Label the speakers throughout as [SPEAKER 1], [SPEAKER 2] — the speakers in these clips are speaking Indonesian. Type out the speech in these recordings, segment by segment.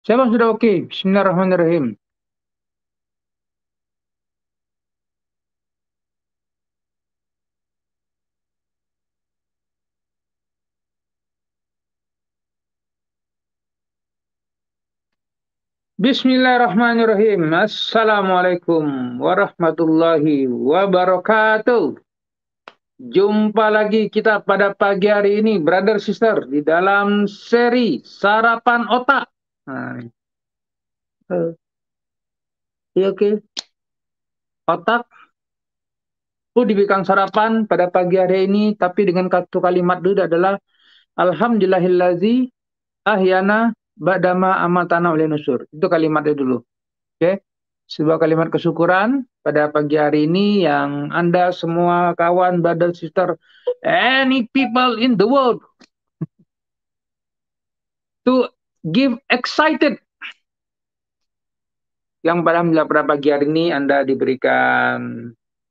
[SPEAKER 1] Saya sudah oke. Bismillahirrahmanirrahim. Bismillahirrahmanirrahim. Assalamualaikum warahmatullahi wabarakatuh. Jumpa lagi kita pada pagi hari ini, brother sister, di dalam seri Sarapan Otak. Nah, iya, oke. Otak perlu diberikan sarapan pada pagi hari ini, tapi dengan satu kalimat dulu adalah Alhamdulillahillazi ahyana ba'dama amatana oleh nusur. Itu kalimatnya dulu. Oke, sebuah kalimat kesyukuran pada pagi hari ini yang Anda semua kawan, brother, sister, any people in the world to give excited. Yang pada pagi hari ini Anda diberikan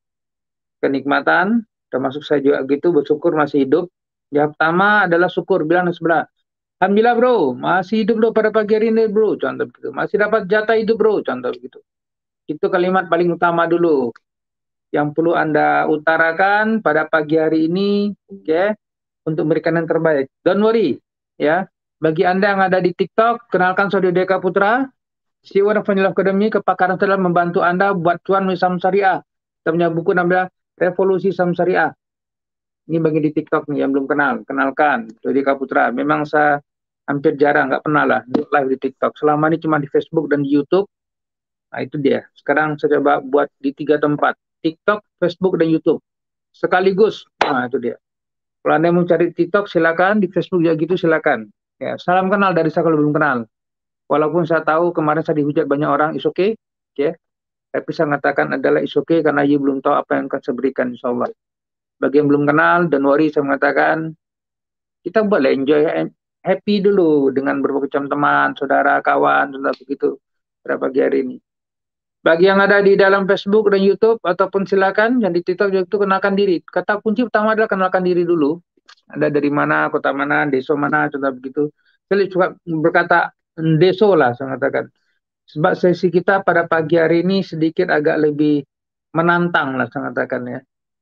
[SPEAKER 1] kenikmatan, termasuk saya juga gitu, bersyukur masih hidup. Yang pertama adalah syukur, bilang di sebelah. Alhamdulillah bro, masih hidup bro pada pagi hari ini bro, contoh begitu. Masih dapat jatah hidup bro, contoh begitu. Itu kalimat paling utama dulu yang perlu Anda utarakan pada pagi hari ini, ya, untuk memberikan yang terbaik. Don't worry, ya. Bagi Anda yang ada di TikTok, kenalkan Saudara Deka Putra, CEO of Financial Academy, kepakaran telah membantu Anda buat cuan melalui saham syariah. Kita punya buku namanya Revolusi Saham Syariah. Ini bagi di TikTok nih yang belum kenal, kenalkan Saudara Deka Putra. Memang saya hampir jarang, nggak pernah lah live di TikTok. Selama ini cuma di Facebook dan di YouTube. Nah itu dia. Sekarang saya coba buat di 3 tempat. TikTok, Facebook, dan YouTube. Sekaligus. Nah itu dia. Kalau Anda mau cari TikTok silakan, di Facebook juga gitu silakan. Ya, salam kenal dari saya kalau belum kenal. Walaupun saya tahu kemarin saya dihujat banyak orang, is okay, ya. Tapi saya mengatakan adalah is okay karena you belum tahu apa yang akan saya berikan insya Allah. Bagi yang belum kenal, don't worry, saya mengatakan kita boleh enjoy happy dulu dengan berbagai macam teman, saudara, kawan, saudara begitu pada pagi hari ini. Bagi yang ada di dalam Facebook dan YouTube ataupun silakan yang di TikTok juga itu kenalkan diri. Kata kunci pertama adalah kenalkan diri dulu. Anda dari mana, kota mana, desa mana, contoh begitu. Saya suka berkata deso lah, saya katakan. Sebab sesi kita pada pagi hari ini sedikit agak lebih menantang lah, saya katakan ya.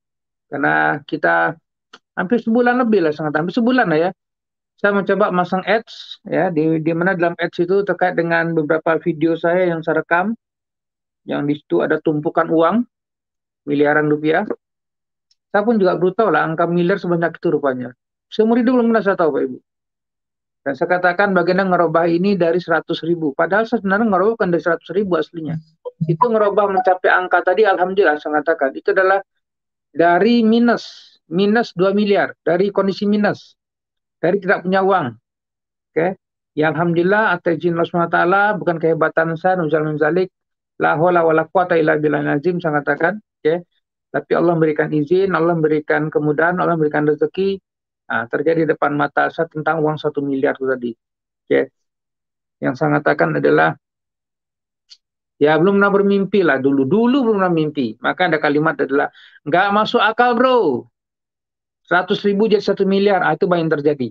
[SPEAKER 1] Karena kita hampir sebulan lebih lah, sangat hampir sebulan lah ya. Saya mencoba masang ads ya, di mana dalam ads itu terkait dengan beberapa video saya yang saya rekam, yang di situ ada tumpukan uang miliaran rupiah. Saya pun juga baru tahu lah angka miliar sebanyak itu rupanya. Seumur hidup belum pernah saya tahu Pak Ibu. Dan saya katakan bagaimana ngerubah ini dari 100.000. Padahal saya sebenarnya ngerubah bukan dari 100.000 aslinya. Itu ngerubah mencapai angka tadi, alhamdulillah saya katakan. Itu adalah dari minus 2 miliar. Dari kondisi minus. Dari tidak punya uang. Oke. Ya alhamdulillah atas izin Allah SWT, bukan kehebatan saya, nuzal zalik, la haula wala quwata illa billahil azim, saya katakan. Oke. Tapi Allah memberikan izin, Allah memberikan kemudahan, Allah memberikan rezeki. Nah, terjadi depan mata saya tentang uang 1 miliar itu tadi. Oke. Yang saya katakan adalah, ya belum pernah bermimpi lah dulu. Dulu belum pernah mimpi. Maka ada kalimat adalah, nggak masuk akal bro. 100.000 jadi 1 miliar. Ah, itu banyak yang terjadi.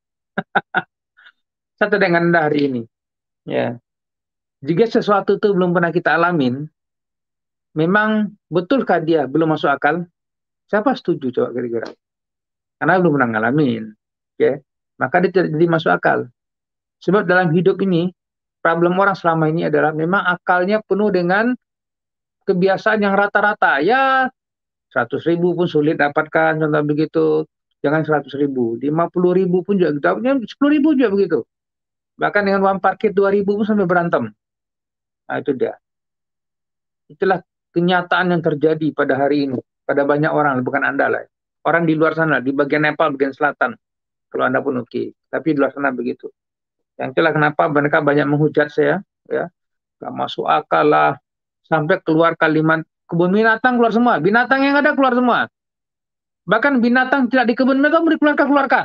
[SPEAKER 1] Saya dengan Anda hari ini. Ya. Jika sesuatu itu belum pernah kita alamin, memang betulkah dia belum masuk akal? Siapa setuju coba kira-kira? Karena belum pernah ngalamin. Ya. Maka dia tidak jadi masuk akal. Sebab dalam hidup ini, problem orang selama ini adalah memang akalnya penuh dengan kebiasaan yang rata-rata. Ya, 100.000 pun sulit dapatkan, contoh begitu. Jangan 100.000. 50.000 pun juga gitu. 10.000 juga begitu. Bahkan dengan uang parkir 2.000 pun sampai berantem. Nah, itu dia. Itulah kenyataan yang terjadi pada hari ini. Pada banyak orang, bukan Anda lah. Orang di luar sana, di bagian Nepal, bagian selatan. Kalau Anda pun oke. Tapi di luar sana begitu. Yang itulah kenapa mereka banyak menghujat saya. Ya, gak masuk akal lah. Sampai keluar kalimat, kebun binatang keluar semua. Binatang yang ada keluar semua. Bahkan binatang tidak di kebun mereka mau dikeluarkan-keluarkan.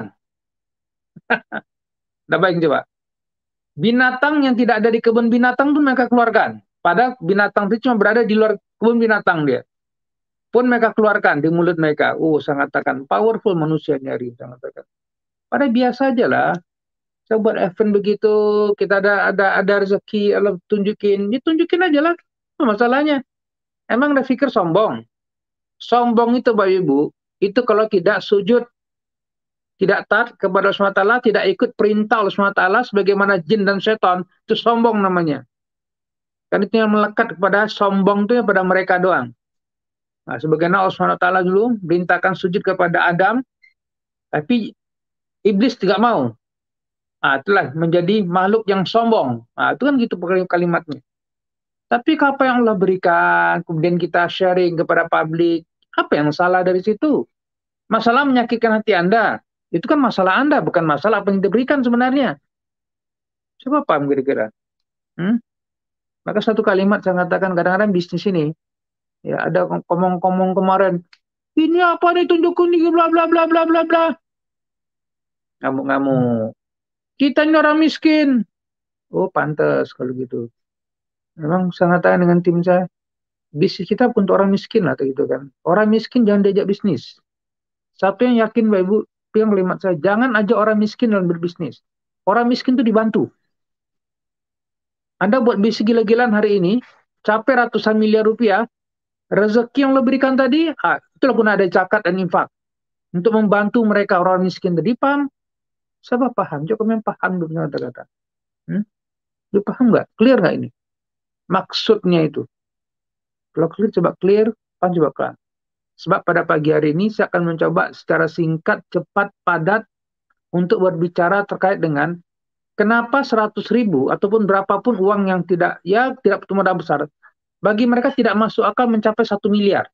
[SPEAKER 1] Udah baik coba. Binatang yang tidak ada di kebun binatang pun mereka keluarkan. Padahal binatang itu cuma berada di luar kebun binatang dia. Pun mereka keluarkan di mulut mereka. Oh, saya katakan powerful manusia nyari. Saya katakan. Pada biasa aja lah. Saya buat event begitu, kita ada rezeki, Allah tunjukin, ditunjukin aja lah. Apa masalahnya? Emang ada pikir sombong? Sombong itu Bapak Ibu, itu kalau tidak sujud, tidak taat kepada Allah SWT, tidak ikut perintah Allah SWT, sebagaimana jin dan setan, itu sombong namanya. Kan itu yang melekat kepada sombong itu ya pada mereka doang. Nah, sebagaimana Allah SWT dulu perintahkan sujud kepada Adam, tapi iblis tidak mau. Nah, itulah menjadi makhluk yang sombong. Nah, itu kan gitu kalimatnya. Tapi apa yang Allah berikan, kemudian kita sharing kepada publik, apa yang salah dari situ? Masalah menyakitkan hati Anda, itu kan masalah Anda, bukan masalah apa yang diberikan sebenarnya. Coba paham kira-kira. Hmm? Maka satu kalimat saya katakan kadang-kadang bisnis ini, ya ada komong-komong kemarin, ini apa nih tunjukkan ini bla bla bla bla bla bla. Ngamuk-ngamuk. Kita ini orang miskin. Oh, pantas kalau gitu. Memang saya katakan dengan tim saya, bisnis kita untuk orang miskin lah gitu kan. Orang miskin jangan diajak bisnis. Satu yang yakin Bapak Ibu, yang kalimat saya, jangan ajak orang miskin dalam berbisnis. Orang miskin itu dibantu. Anda buat bisnis gila-gilaan hari ini, capek ratusan miliar rupiah, rezeki yang lo berikan tadi, itulah guna ada zakat dan infak. Untuk membantu mereka orang miskin tadi, paham? Siapa paham? Coba kalian paham dulu kata-kata. Lu paham nggak? Clear nggak ini? Maksudnya itu. Kalau clear, coba clear, paham coba clear. Sebab pada pagi hari ini saya akan mencoba secara singkat, cepat, padat untuk berbicara terkait dengan kenapa 100.000 ataupun berapapun uang yang tidak modal besar bagi mereka tidak masuk akal mencapai 1 miliar.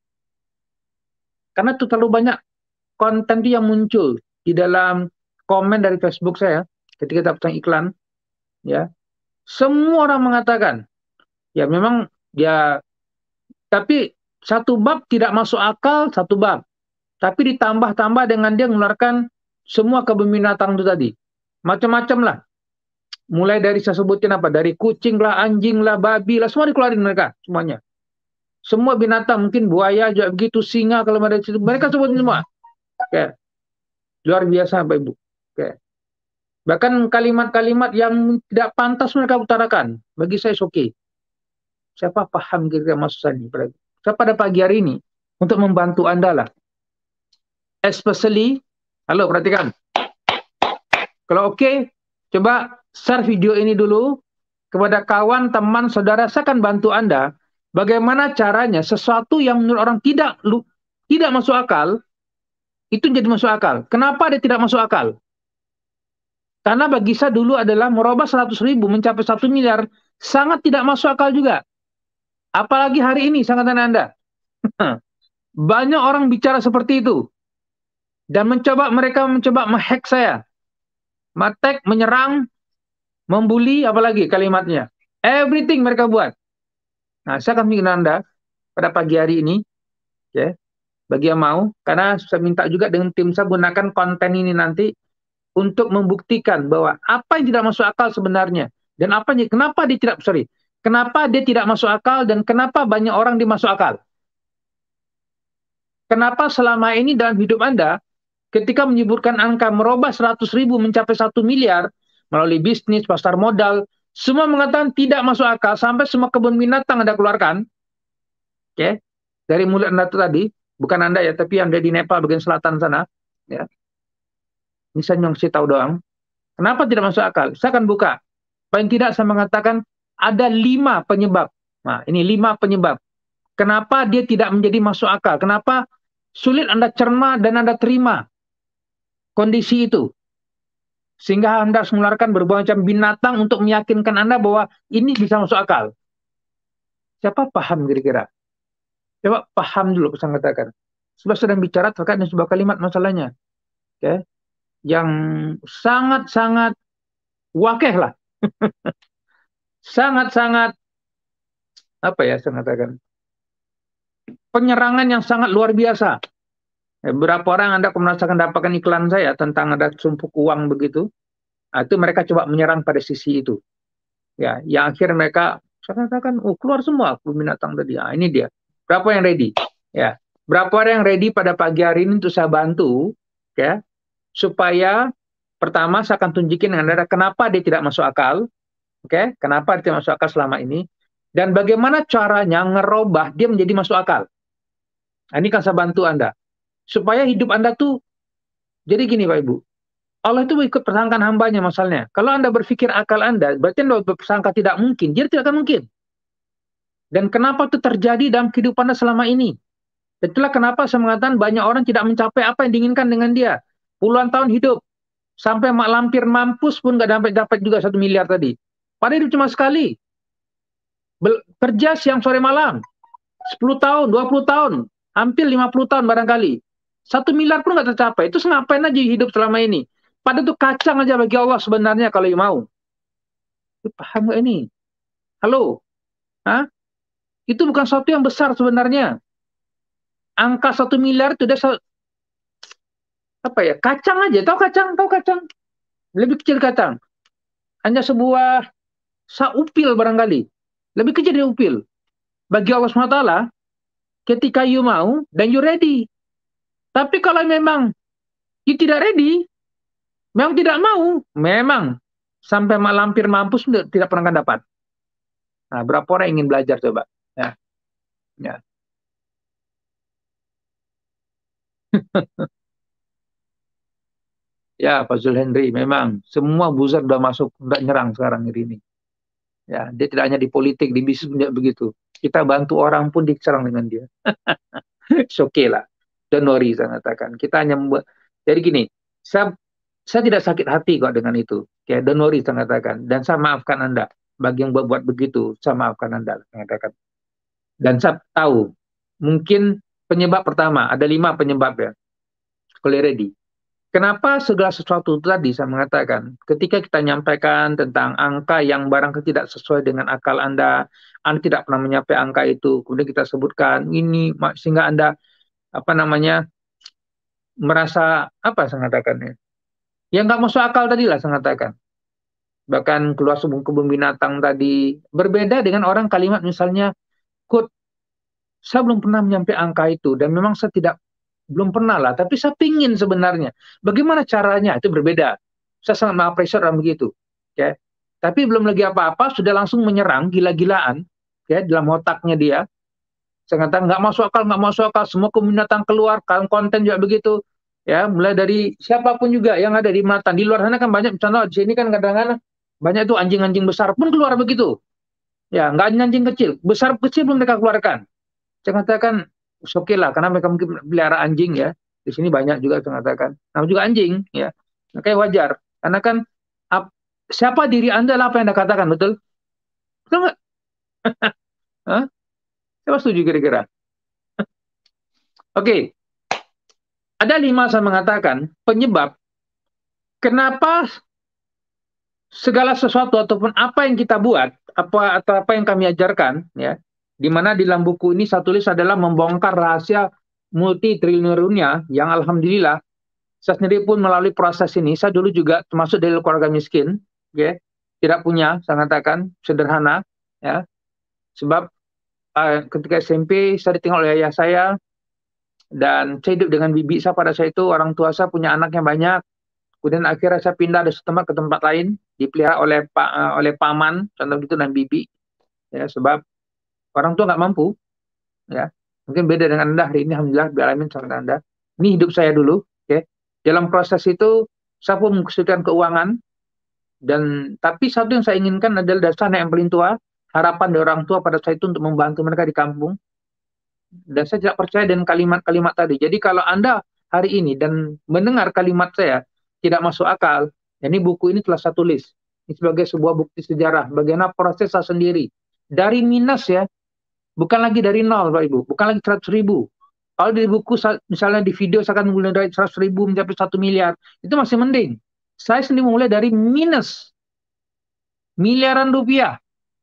[SPEAKER 1] Karena itu terlalu banyak konten itu yang muncul di dalam komen dari Facebook saya ketika kita pasang iklan, ya. Semua orang mengatakan, ya memang ya, tapi satu bab tidak masuk akal, satu bab. Tapi ditambah-tambah dengan dia mengeluarkan semua kebun binatang itu tadi. Macam-macam lah. Mulai dari saya sebutin apa, dari kucing lah, anjing lah, babi lah, semua dikeluarin mereka, semuanya. Semua binatang, mungkin buaya juga begitu, singa kalau ada di situ, mereka sebutin semua. Oke. Luar biasa Bapak Ibu. Oke. Bahkan kalimat-kalimat yang tidak pantas mereka utarakan, bagi saya oke. Okay. Siapa paham kira-kira maksud saya? Saya pada pagi hari ini, untuk membantu Anda lah. Especially, halo perhatikan. Kalau oke, coba share video ini dulu kepada kawan, teman, saudara. Saya akan bantu Anda bagaimana caranya sesuatu yang menurut orang tidak masuk akal, itu jadi masuk akal. Kenapa dia tidak masuk akal? Karena bagi saya dulu adalah merubah 100.000 mencapai 1 miliar, sangat tidak masuk akal juga. Apalagi hari ini, saya katakan Anda. Banyak orang bicara seperti itu. Dan mereka mencoba menghack saya. Matek, menyerang, membuli, apalagi kalimatnya. Everything mereka buat. Nah, saya akan bikin Anda pada pagi hari ini, ya, bagi yang mau, karena saya minta juga dengan tim saya gunakan konten ini nanti untuk membuktikan bahwa apa yang tidak masuk akal sebenarnya dan kenapa dia tidak masuk akal dan kenapa banyak orang dimasuk akal. Kenapa selama ini dalam hidup Anda ketika menyebutkan angka merubah 100.000 mencapai 1 miliar melalui bisnis, pasar modal, semua mengatakan tidak masuk akal sampai semua kebun binatang Anda keluarkan. Oke. Dari mulut Anda itu tadi, bukan Anda ya, tapi yang ada di Nepal bagian selatan sana, ya. Ini saya ngasih tahu doang. Kenapa tidak masuk akal? Saya akan buka. Paling tidak saya mengatakan ada 5 penyebab. Nah, ini 5 penyebab. Kenapa dia tidak menjadi masuk akal? Kenapa sulit Anda cerna dan Anda terima kondisi itu? Sehingga Anda harus mengeluarkan berbagai macam binatang untuk meyakinkan Anda bahwa ini bisa masuk akal. Siapa paham kira-kira? Coba paham dulu saya katakan. Sebab sedang bicara terkait dengan sebuah kalimat masalahnya. Okay? Yang sangat-sangat wakeh lah. Sangat-sangat, apa ya saya katakan, penyerangan yang sangat luar biasa. Beberapa orang Anda merasakan dapatkan iklan saya tentang ada sumpuk uang begitu. Itu mereka coba menyerang pada sisi itu. Ya, yang akhir mereka saya katakan, keluar semua binatang tadi. Ini dia. Berapa yang ready? Ya, berapa orang yang ready pada pagi hari ini untuk saya bantu, ya, supaya Pertama, saya akan tunjukin dengan Anda kenapa dia tidak masuk akal. Oke, kenapa dia tidak masuk akal selama ini. Dan bagaimana caranya ngerubah dia menjadi masuk akal. Nah, ini kan saya bantu Anda. Supaya hidup Anda tuh, jadi gini Pak Ibu. Allah itu ikut persangkaan hambanya masalahnya. Kalau Anda berpikir akal Anda, berarti Anda berprasangka tidak mungkin. Jadi tidak akan mungkin. Dan kenapa itu terjadi dalam kehidupan Anda selama ini? Itulah kenapa saya mengatakan banyak orang tidak mencapai apa yang diinginkan dengan dia. Puluhan tahun hidup. Sampai lampir mampus pun nggak dapat juga 1 miliar tadi. Padahal hidup cuma sekali. Kerja siang sore malam. 10 tahun, 20 tahun. Hampir 50 tahun barangkali. 1 miliar pun nggak tercapai. Itu ngapain aja hidup selama ini? Padahal itu kacang aja bagi Allah sebenarnya kalau mau. Paham nggak ini? Halo? Hah? Itu bukan sesuatu yang besar sebenarnya. Angka 1 miliar itu udah apa ya? Kacang aja. Tahu kacang? Tahu kacang? Lebih kecil kacang. Hanya sebuah saupil barangkali. Lebih kecil dari upil. Bagi Allah SWT, ketika you mau, dan you ready. Tapi kalau memang you tidak ready, memang tidak mau, memang sampai lampir mampus tidak pernah akan dapat. Nah, berapa orang ingin belajar coba? Ya, ya. Ya, Pak Zul Henry, memang semua buzzer udah masuk, udah nyerang sekarang ini. Ya, dia tidak hanya di politik, di bisnis juga begitu. Kita bantu orang pun diserang dengan dia. It's okay lah. Don't worry, saya katakan. Kita hanya membuat. Jadi gini, saya tidak sakit hati kok dengan itu. Ya, don't worry, saya katakan. Dan saya maafkan Anda. Bagi yang buat begitu, saya maafkan Anda, saya katakan. Dan saya tahu, mungkin penyebab pertama, ada 5 penyebab ya. Kalau ready. Kenapa segala sesuatu itu tadi saya mengatakan, ketika kita nyampaikan tentang angka yang barangkali tidak sesuai dengan akal Anda tidak pernah menyampaikan angka itu, kemudian kita sebutkan ini sehingga Anda apa namanya merasa apa saya mengatakannya, yang nggak masuk akal tadi lah saya mengatakan. Bahkan keluar kebun binatang tadi berbeda dengan orang kalimat misalnya, Kut, saya belum pernah menyampaikan angka itu dan memang saya tidak belum pernah lah, tapi saya pingin sebenarnya. Bagaimana caranya? Itu berbeda. Saya sangat mengapresiasi orang begitu. Ya. Tapi belum lagi apa-apa, sudah langsung menyerang gila-gilaan ya, dalam otaknya dia. Saya katakan nggak masuk akal, nggak masuk akal. Semua keminatan keluar, konten juga begitu. Ya, mulai dari siapapun juga yang ada di mata. Di luar sana kan banyak, contoh di sini kan kadang-kadang banyak tuh anjing-anjing besar pun keluar begitu. Ya, nggak anjing kecil, besar kecil belum mereka keluarkan. Saya katakan, oke okay lah, karena mereka mungkin pelihara anjing ya. Di sini banyak juga saya katakan. Nama juga anjing ya. Makanya wajar. Karena kan siapa diri Anda lah apa yang Anda katakan, betul? Betul nggak? Hah? Siapa setuju kira-kira? Oke, okay. Ada 5 saya mengatakan penyebab kenapa segala sesuatu ataupun apa yang kita buat, atau apa yang kami ajarkan, ya, di mana di dalam buku ini saya tulis adalah membongkar rahasia multi triliunernya yang alhamdulillah saya sendiri pun melalui proses ini. Saya dulu juga termasuk dari keluarga miskin, ya, tidak punya, saya katakan sederhana, ya, sebab ketika SMP saya ditinggal oleh ayah saya dan saya hidup dengan bibi saya pada saat itu. Orang tua saya punya anak yang banyak. Kemudian akhirnya saya pindah dari tempat ke tempat lain, dipelihara oleh paman, contoh gitu, dan bibi, ya, sebab orang tua nggak mampu, ya. Mungkin beda dengan Anda hari ini, alhamdulillah, biaramin sama Anda. Ini hidup saya dulu, ya. Dalam proses itu, saya pun mengkhususkan keuangan, dan tapi satu yang saya inginkan adalah dasar yang paling tua, harapan dari orang tua pada saat itu untuk membantu mereka di kampung, dan saya tidak percaya dengan kalimat-kalimat tadi. Jadi kalau Anda hari ini dan mendengar kalimat saya tidak masuk akal, ini buku ini telah saya tulis. Ini sebagai sebuah bukti sejarah bagaimana proses saya sendiri. Dari minus ya, bukan lagi dari nol Pak Ibu, bukan lagi 100.000. Kalau di buku, misalnya di video saya akan mulai dari 100.000 mencapai 1 miliar, itu masih mending. Saya sendiri mulai dari minus, miliaran rupiah.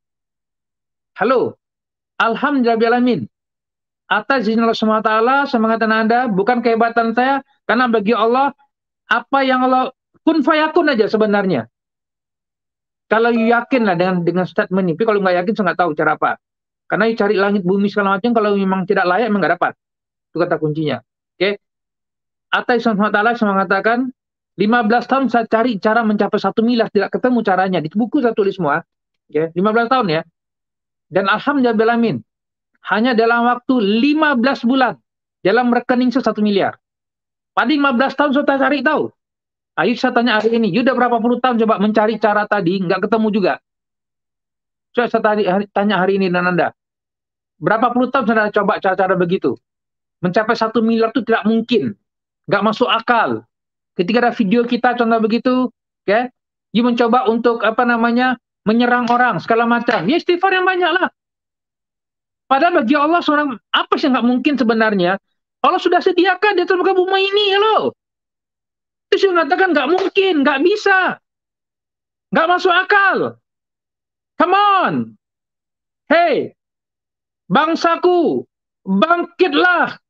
[SPEAKER 1] Halo, alhamdulillah. Atas izin Allah SWT, saya mengatakan Anda, bukan kehebatan saya, karena bagi Allah, apa yang Allah, kun fayakun aja sebenarnya. Kalau yakin lah dengan statement ini, tapi kalau nggak yakin, saya nggak tahu cara apa. Karena cari langit, bumi, segala macam, kalau memang tidak layak, memang nggak dapat. Itu kata kuncinya. Oke. Atas izin Allah SWT, saya mengatakan, 15 tahun saya cari cara mencapai 1 miliar, tidak ketemu caranya. Di buku saya tulis semua. Ya, 15 tahun ya. Dan alhamdulillah, hanya dalam waktu 15 bulan, dalam rekening saya 1 miliar. Pada 15 tahun saya cari tahu. Ayo saya tanya hari ini, udah berapa puluh tahun coba mencari cara tadi, nggak ketemu juga. Coba saya tanya hari ini dan Anda. Berapa puluh tahun saya coba cara-cara begitu. Mencapai 1 miliar itu tidak mungkin. Nggak masuk akal. Ketika ada video kita contoh begitu, ya, you mencoba untuk menyerang orang segala macam. Ya istighfar yang banyak lah. Padahal bagi Allah seorang apa sih nggak mungkin sebenarnya? Allah sudah sediakan di atas muka bumi ini, ya loh. Terus you mengatakan nggak mungkin, nggak bisa, nggak masuk akal. Come on, hey, bangsaku, bangkitlah.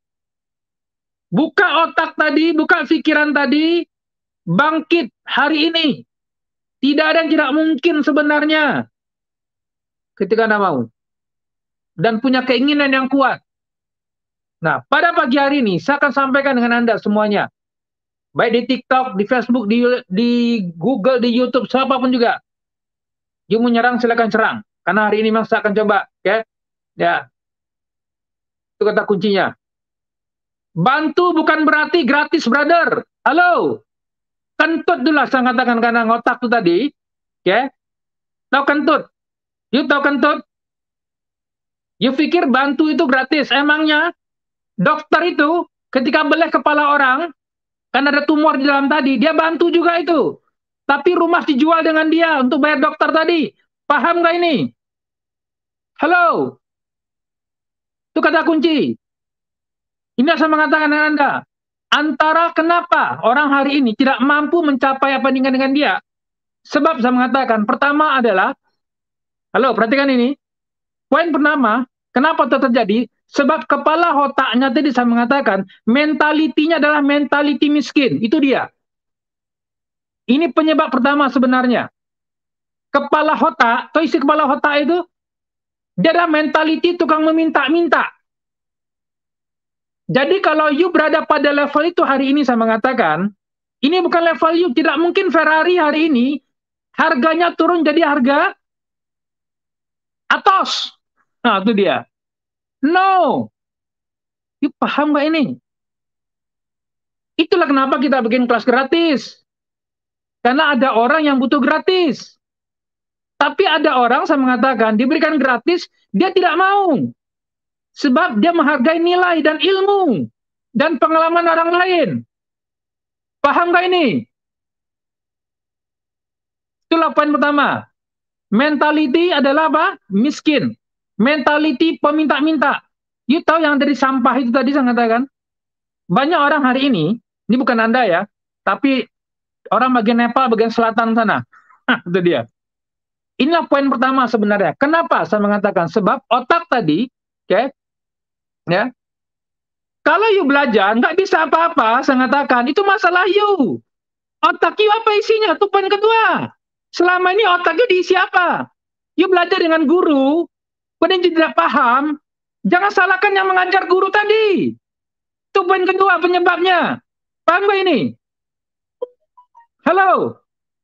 [SPEAKER 1] Buka otak tadi, buka pikiran tadi, bangkit hari ini. Tidak ada yang tidak mungkin sebenarnya ketika Anda mau. Dan punya keinginan yang kuat. Nah, pada pagi hari ini, saya akan sampaikan dengan Anda semuanya. Baik di TikTok, di Facebook, di Google, di YouTube, siapapun juga. You menyerang, silakan serang. Karena hari ini memang saya akan coba. Okay? Ya, itu kata kuncinya. Bantu bukan berarti gratis, brother. Halo. Kentut dulu saya katakan karena ngotak itu tadi. Okay? Tahu kentut? You tahu kentut? You pikir bantu itu gratis. Emangnya dokter itu ketika belah kepala orang, karena ada tumor di dalam tadi, dia bantu juga itu. Tapi rumah dijual dengan dia untuk bayar dokter tadi. Paham nggak ini? Halo? Itu kata kunci. Ini saya mengatakan dengan Anda. Antara kenapa orang hari ini tidak mampu mencapai apa dengan dia. Sebab saya mengatakan, pertama adalah, halo perhatikan ini. Poin pertama, kenapa itu terjadi? Sebab kepala otaknya tadi saya mengatakan, mentalitinya adalah mentaliti miskin. Itu dia. Ini penyebab pertama sebenarnya. Kepala otak, atau isi kepala otak itu, dia adalah mentaliti tukang meminta-minta. Jadi kalau you berada pada level itu hari ini saya mengatakan, ini bukan level you. Tidak mungkin Ferrari hari ini, harganya turun jadi harga atas. Nah itu dia. No. You paham nggak ini? Itulah kenapa kita bikin kelas gratis. Karena ada orang yang butuh gratis. Tapi ada orang, saya mengatakan, diberikan gratis, dia tidak mau. Sebab dia menghargai nilai dan ilmu. Dan pengalaman orang lain. Paham gak ini? Itulah poin pertama. Mentality adalah apa? Miskin. Mentality peminta-minta. You tahu yang dari sampah itu tadi saya katakan? Banyak orang hari ini bukan Anda ya, tapi orang bagian Nepal, bagian selatan sana. Itu dia. Inilah poin pertama sebenarnya. Kenapa saya mengatakan? Sebab otak tadi, okay, ya, kalau you belajar, nggak bisa apa-apa, saya mengatakan, itu masalah you. Otak you apa isinya? Itu poin kedua. Selama ini otaknya diisi apa? You belajar dengan guru, kemudian tidak paham, jangan salahkan yang mengajar guru tadi. Itu poin kedua penyebabnya. Paham nggak ini? Halo?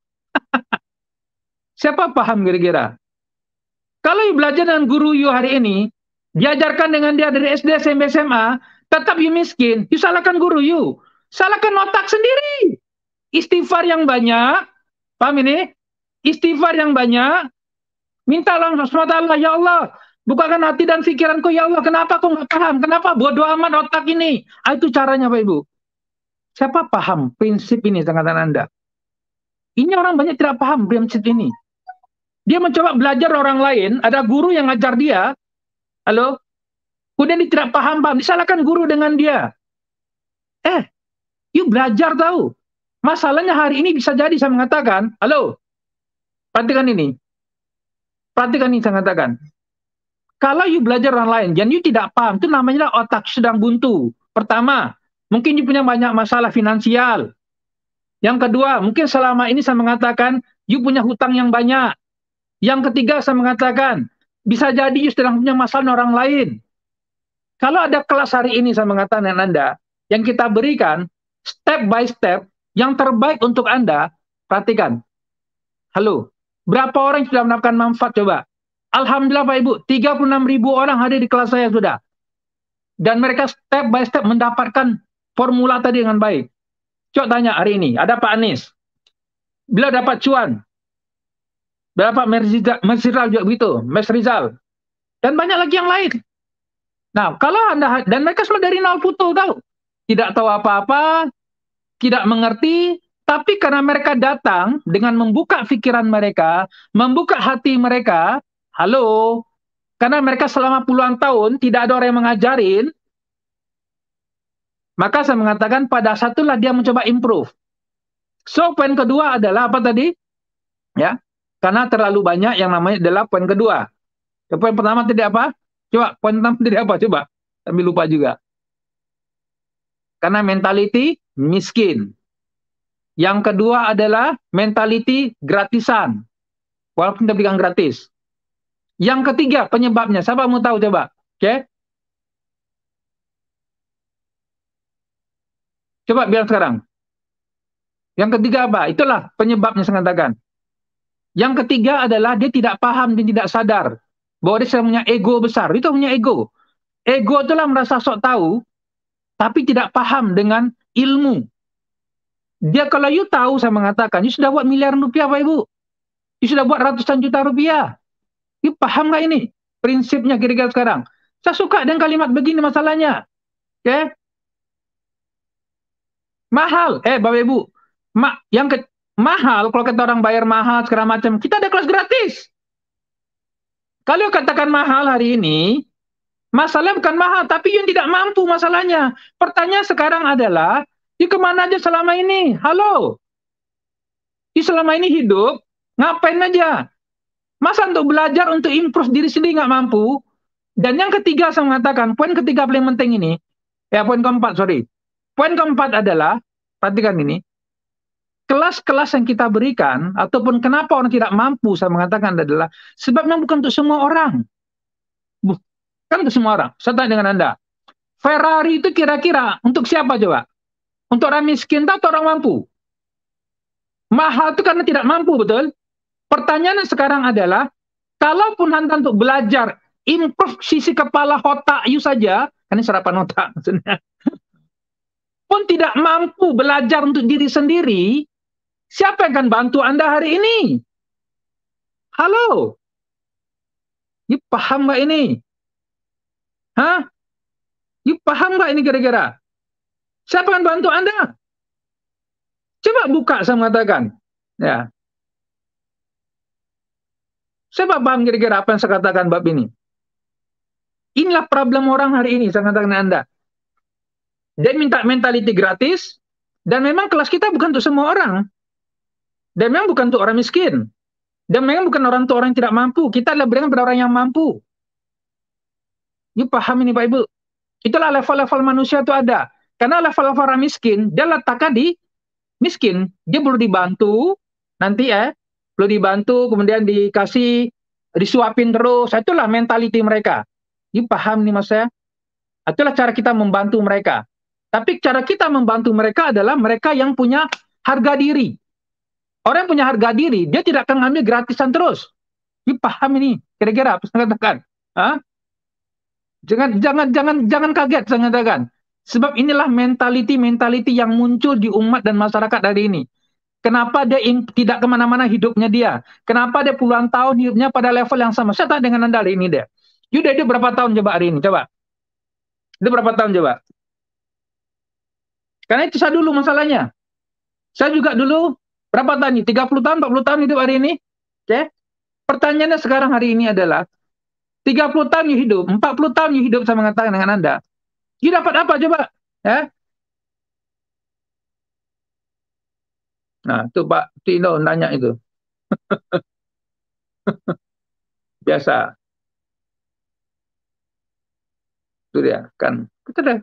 [SPEAKER 1] Siapa paham kira-kira? Kalau you belajar dengan guru you hari ini, diajarkan dengan dia dari SD, SMP, SMA, tetap you miskin, you salahkan guru you. Salahkan otak sendiri. Istighfar yang banyak, paham ini? Istighfar yang banyak, minta Allah SWT, ya Allah, bukakan hati dan pikiranku, ya Allah, kenapa aku nggak paham? Kenapa bodoh amat otak ini? Itu caranya Pak Ibu. Siapa paham prinsip ini, kata Anda? Ini orang banyak tidak paham prinsip ini. Dia mencoba belajar orang lain, ada guru yang ngajar dia, halo, kemudian dia tidak paham, disalahkan guru dengan dia. You belajar tahu. Masalahnya hari ini bisa jadi saya mengatakan, halo, perhatikan ini. Perhatikan ini saya katakan. Kalau you belajar orang lain, dan you tidak paham, itu namanya otak sedang buntu. Pertama, mungkin you punya banyak masalah finansial. Yang kedua, mungkin selama ini saya mengatakan, you punya hutang yang banyak. Yang ketiga, saya mengatakan, bisa jadi you sedang punya masalah dengan orang lain. Kalau ada kelas hari ini, saya mengatakan dengan Anda, yang kita berikan, step by step, Yang terbaik untuk Anda, perhatikan. Halo, berapa orang yang sudah mendapatkan manfaat coba? Alhamdulillah Pak Ibu, 36.000 orang hadir di kelas saya sudah. Dan mereka step by step mendapatkan formula tadi dengan baik. Coba tanya hari ini, ada Pak Anies. Beliau dapat cuan. Berapa Mas Rizal juga begitu, Mas Rizal. Dan banyak lagi yang lain. Nah, kalau Anda, dan mereka semua dari nol putu tahu. Tidak tahu apa-apa, tidak mengerti, tapi karena mereka datang dengan membuka pikiran mereka, membuka hati mereka, halo, karena mereka selama puluhan tahun tidak ada orang yang mengajarin, maka saya mengatakan pada satulah dia mencoba improve. So, poin kedua adalah apa tadi? Ya, karena terlalu banyak yang namanya adalah poin kedua. Poin pertama tadi apa? Coba, poin pertama tadi apa? Coba, tapi lupa juga. Karena mentality miskin. Yang kedua adalah mentality gratisan. Walaupun kita berikan gratis. Yang ketiga penyebabnya. Siapa mau tahu coba? Oke? Coba bilang sekarang. Yang ketiga apa? Itulah penyebabnya saya katakan. Yang ketiga adalah dia tidak paham dan tidak sadar bahwa dia punya ego besar. Itu punya ego. Ego itulah merasa sok tahu, tapi tidak paham dengan ilmu. Dia kalau you tahu, saya mengatakan, you sudah buat miliaran rupiah Pak Ibu. You sudah buat ratusan juta rupiah. You paham nggak ini? Prinsipnya kira-kira sekarang. Saya suka dengan kalimat begini masalahnya. Oke? Okay? Mahal. Bapak Ibu. Mahal, kalau kata orang bayar mahal, segala macam. Kita ada kelas gratis. Kalau katakan mahal hari ini, masalahnya bukan mahal, tapi yang tidak mampu masalahnya. Pertanyaan sekarang adalah, you kemana aja selama ini? Halo? You selama ini hidup, ngapain aja? Masa untuk belajar, untuk improve diri sendiri nggak mampu? Dan yang ketiga saya mengatakan, poin ketiga paling penting ini, poin keempat, sorry. Poin keempat adalah, perhatikan ini, kelas-kelas yang kita berikan, ataupun kenapa orang tidak mampu, saya mengatakan adalah, sebabnya bukan untuk semua orang. Bukan untuk semua orang. Saya tanya dengan Anda, Ferrari itu kira-kira untuk siapa coba? Untuk orang miskin atau orang mampu? Mahal itu karena tidak mampu, betul? Pertanyaan sekarang adalah, kalaupun Anda untuk belajar, improve sisi kepala otak you saja, kan ini serapan otak maksudnya, pun tidak mampu belajar untuk diri sendiri, siapa yang akan bantu Anda hari ini? Halo? You paham nggak ini? Hah? You paham nggak ini kira-kira? Siapa yang bantu Anda? Coba buka, saya mengatakan. Ya. Saya paham kira-kira apa yang saya katakan bab ini. Inilah problem orang hari ini, saya katakan Anda. Dia minta mentality gratis, dan memang kelas kita bukan untuk semua orang. Dan memang bukan untuk orang miskin. Dan memang bukan orang untuk orang yang tidak mampu. Kita adalah berikan pada orang yang mampu. You paham ini Pak Ibu? Itulah level-level manusia itu ada. Karena level-level orang miskin, dia letakkan di miskin. Dia perlu dibantu, nanti perlu dibantu, kemudian dikasih, disuapin terus. Itulah mentality mereka. You paham nih Mas saya? Itulah cara kita membantu mereka. Tapi cara kita membantu mereka adalah mereka yang punya harga diri. Orang yang punya harga diri, dia tidak akan ngambil gratisan terus. You paham ini? Kira-kira apa saya katakan? Hah? Jangan kaget saya katakan. Sebab inilah mentality yang muncul di umat dan masyarakat hari ini. Kenapa dia tidak kemana-mana hidupnya dia? Kenapa dia puluhan tahun hidupnya pada level yang sama? Saya tanya dengan Anda hari ini deh. You udah hidup berapa tahun coba hari ini? Coba. Itu berapa tahun coba? Karena itu saya dulu masalahnya. Saya juga dulu berapa tahun nih? 30 tahun, 40 tahun hidup hari ini. Oke? Pertanyaannya sekarang hari ini adalah 30 tahun you hidup, 40 tahun you hidup, saya mengatakan dengan Anda. You dapat apa coba? Ya? Nah, itu Pak Tino nanya itu. Biasa. Itu dia. Kan. Kita deh.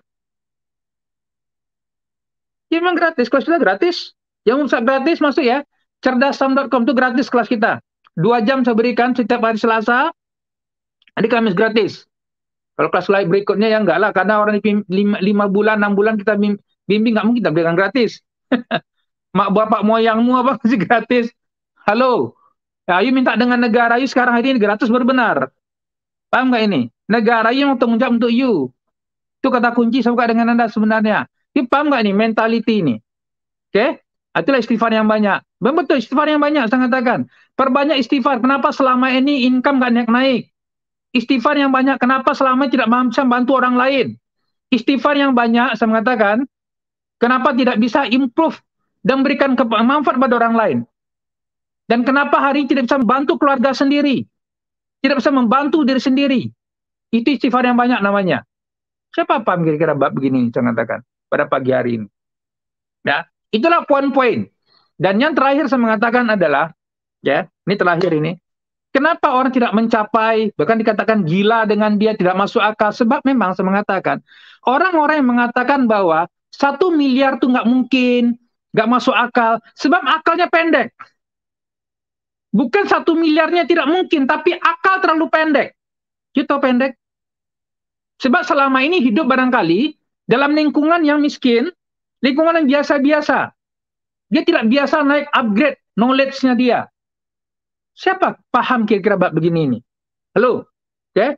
[SPEAKER 1] Ya, memang gratis. Kelas kita gratis. Yang bisa gratis masuk ya. Cerdasam.com itu gratis kelas kita. 2 jam saya berikan setiap hari Selasa. Hari Kamis gratis. Kalau kelas lain berikutnya ya enggak lah. Karena orang 5 bulan, 6 bulan kita bimbing. Nggak mungkin kita berikan gratis. mak bapak moyangmu apa masih gratis. Halo, ya, you minta dengan negara you sekarang hari ini gratis berbenar. Paham nggak ini? Negara you yang tanggung jawab untuk you. Itu kata kunci saya buka dengan Anda sebenarnya. You paham nggak nih mentality ini? Oke? Okay? Itulah istighfar yang banyak. Betul, istighfar yang banyak saya katakan. Perbanyak istighfar. Kenapa selama ini income nggak naik-naik? Istighfar yang banyak. Kenapa selama ini tidak bisa membantu orang lain? Istighfar yang banyak saya mengatakan. Kenapa tidak bisa improve dan berikan manfaat pada orang lain? Dan kenapa hari ini tidak bisa membantu keluarga sendiri? Tidak bisa membantu diri sendiri? Itu istighfar yang banyak namanya. Siapa paham kira-kira bab begini saya katakan pada pagi hari ini? Ya, itulah poin-poin. Dan yang terakhir saya mengatakan adalah, ya, ini terakhir ini. Kenapa orang tidak mencapai, bahkan dikatakan gila dengan dia tidak masuk akal? Sebab memang saya mengatakan, orang-orang yang mengatakan bahwa 1 miliar itu nggak mungkin, nggak masuk akal, sebab akalnya pendek. Bukan 1 miliarnya tidak mungkin, tapi akal terlalu pendek. Kita pendek. Sebab selama ini hidup barangkali dalam lingkungan yang miskin, lingkungan yang biasa-biasa. Dia tidak biasa naik upgrade knowledge-nya dia. Siapa paham kira-kira bab begini ini? Halo? Oke? Okay?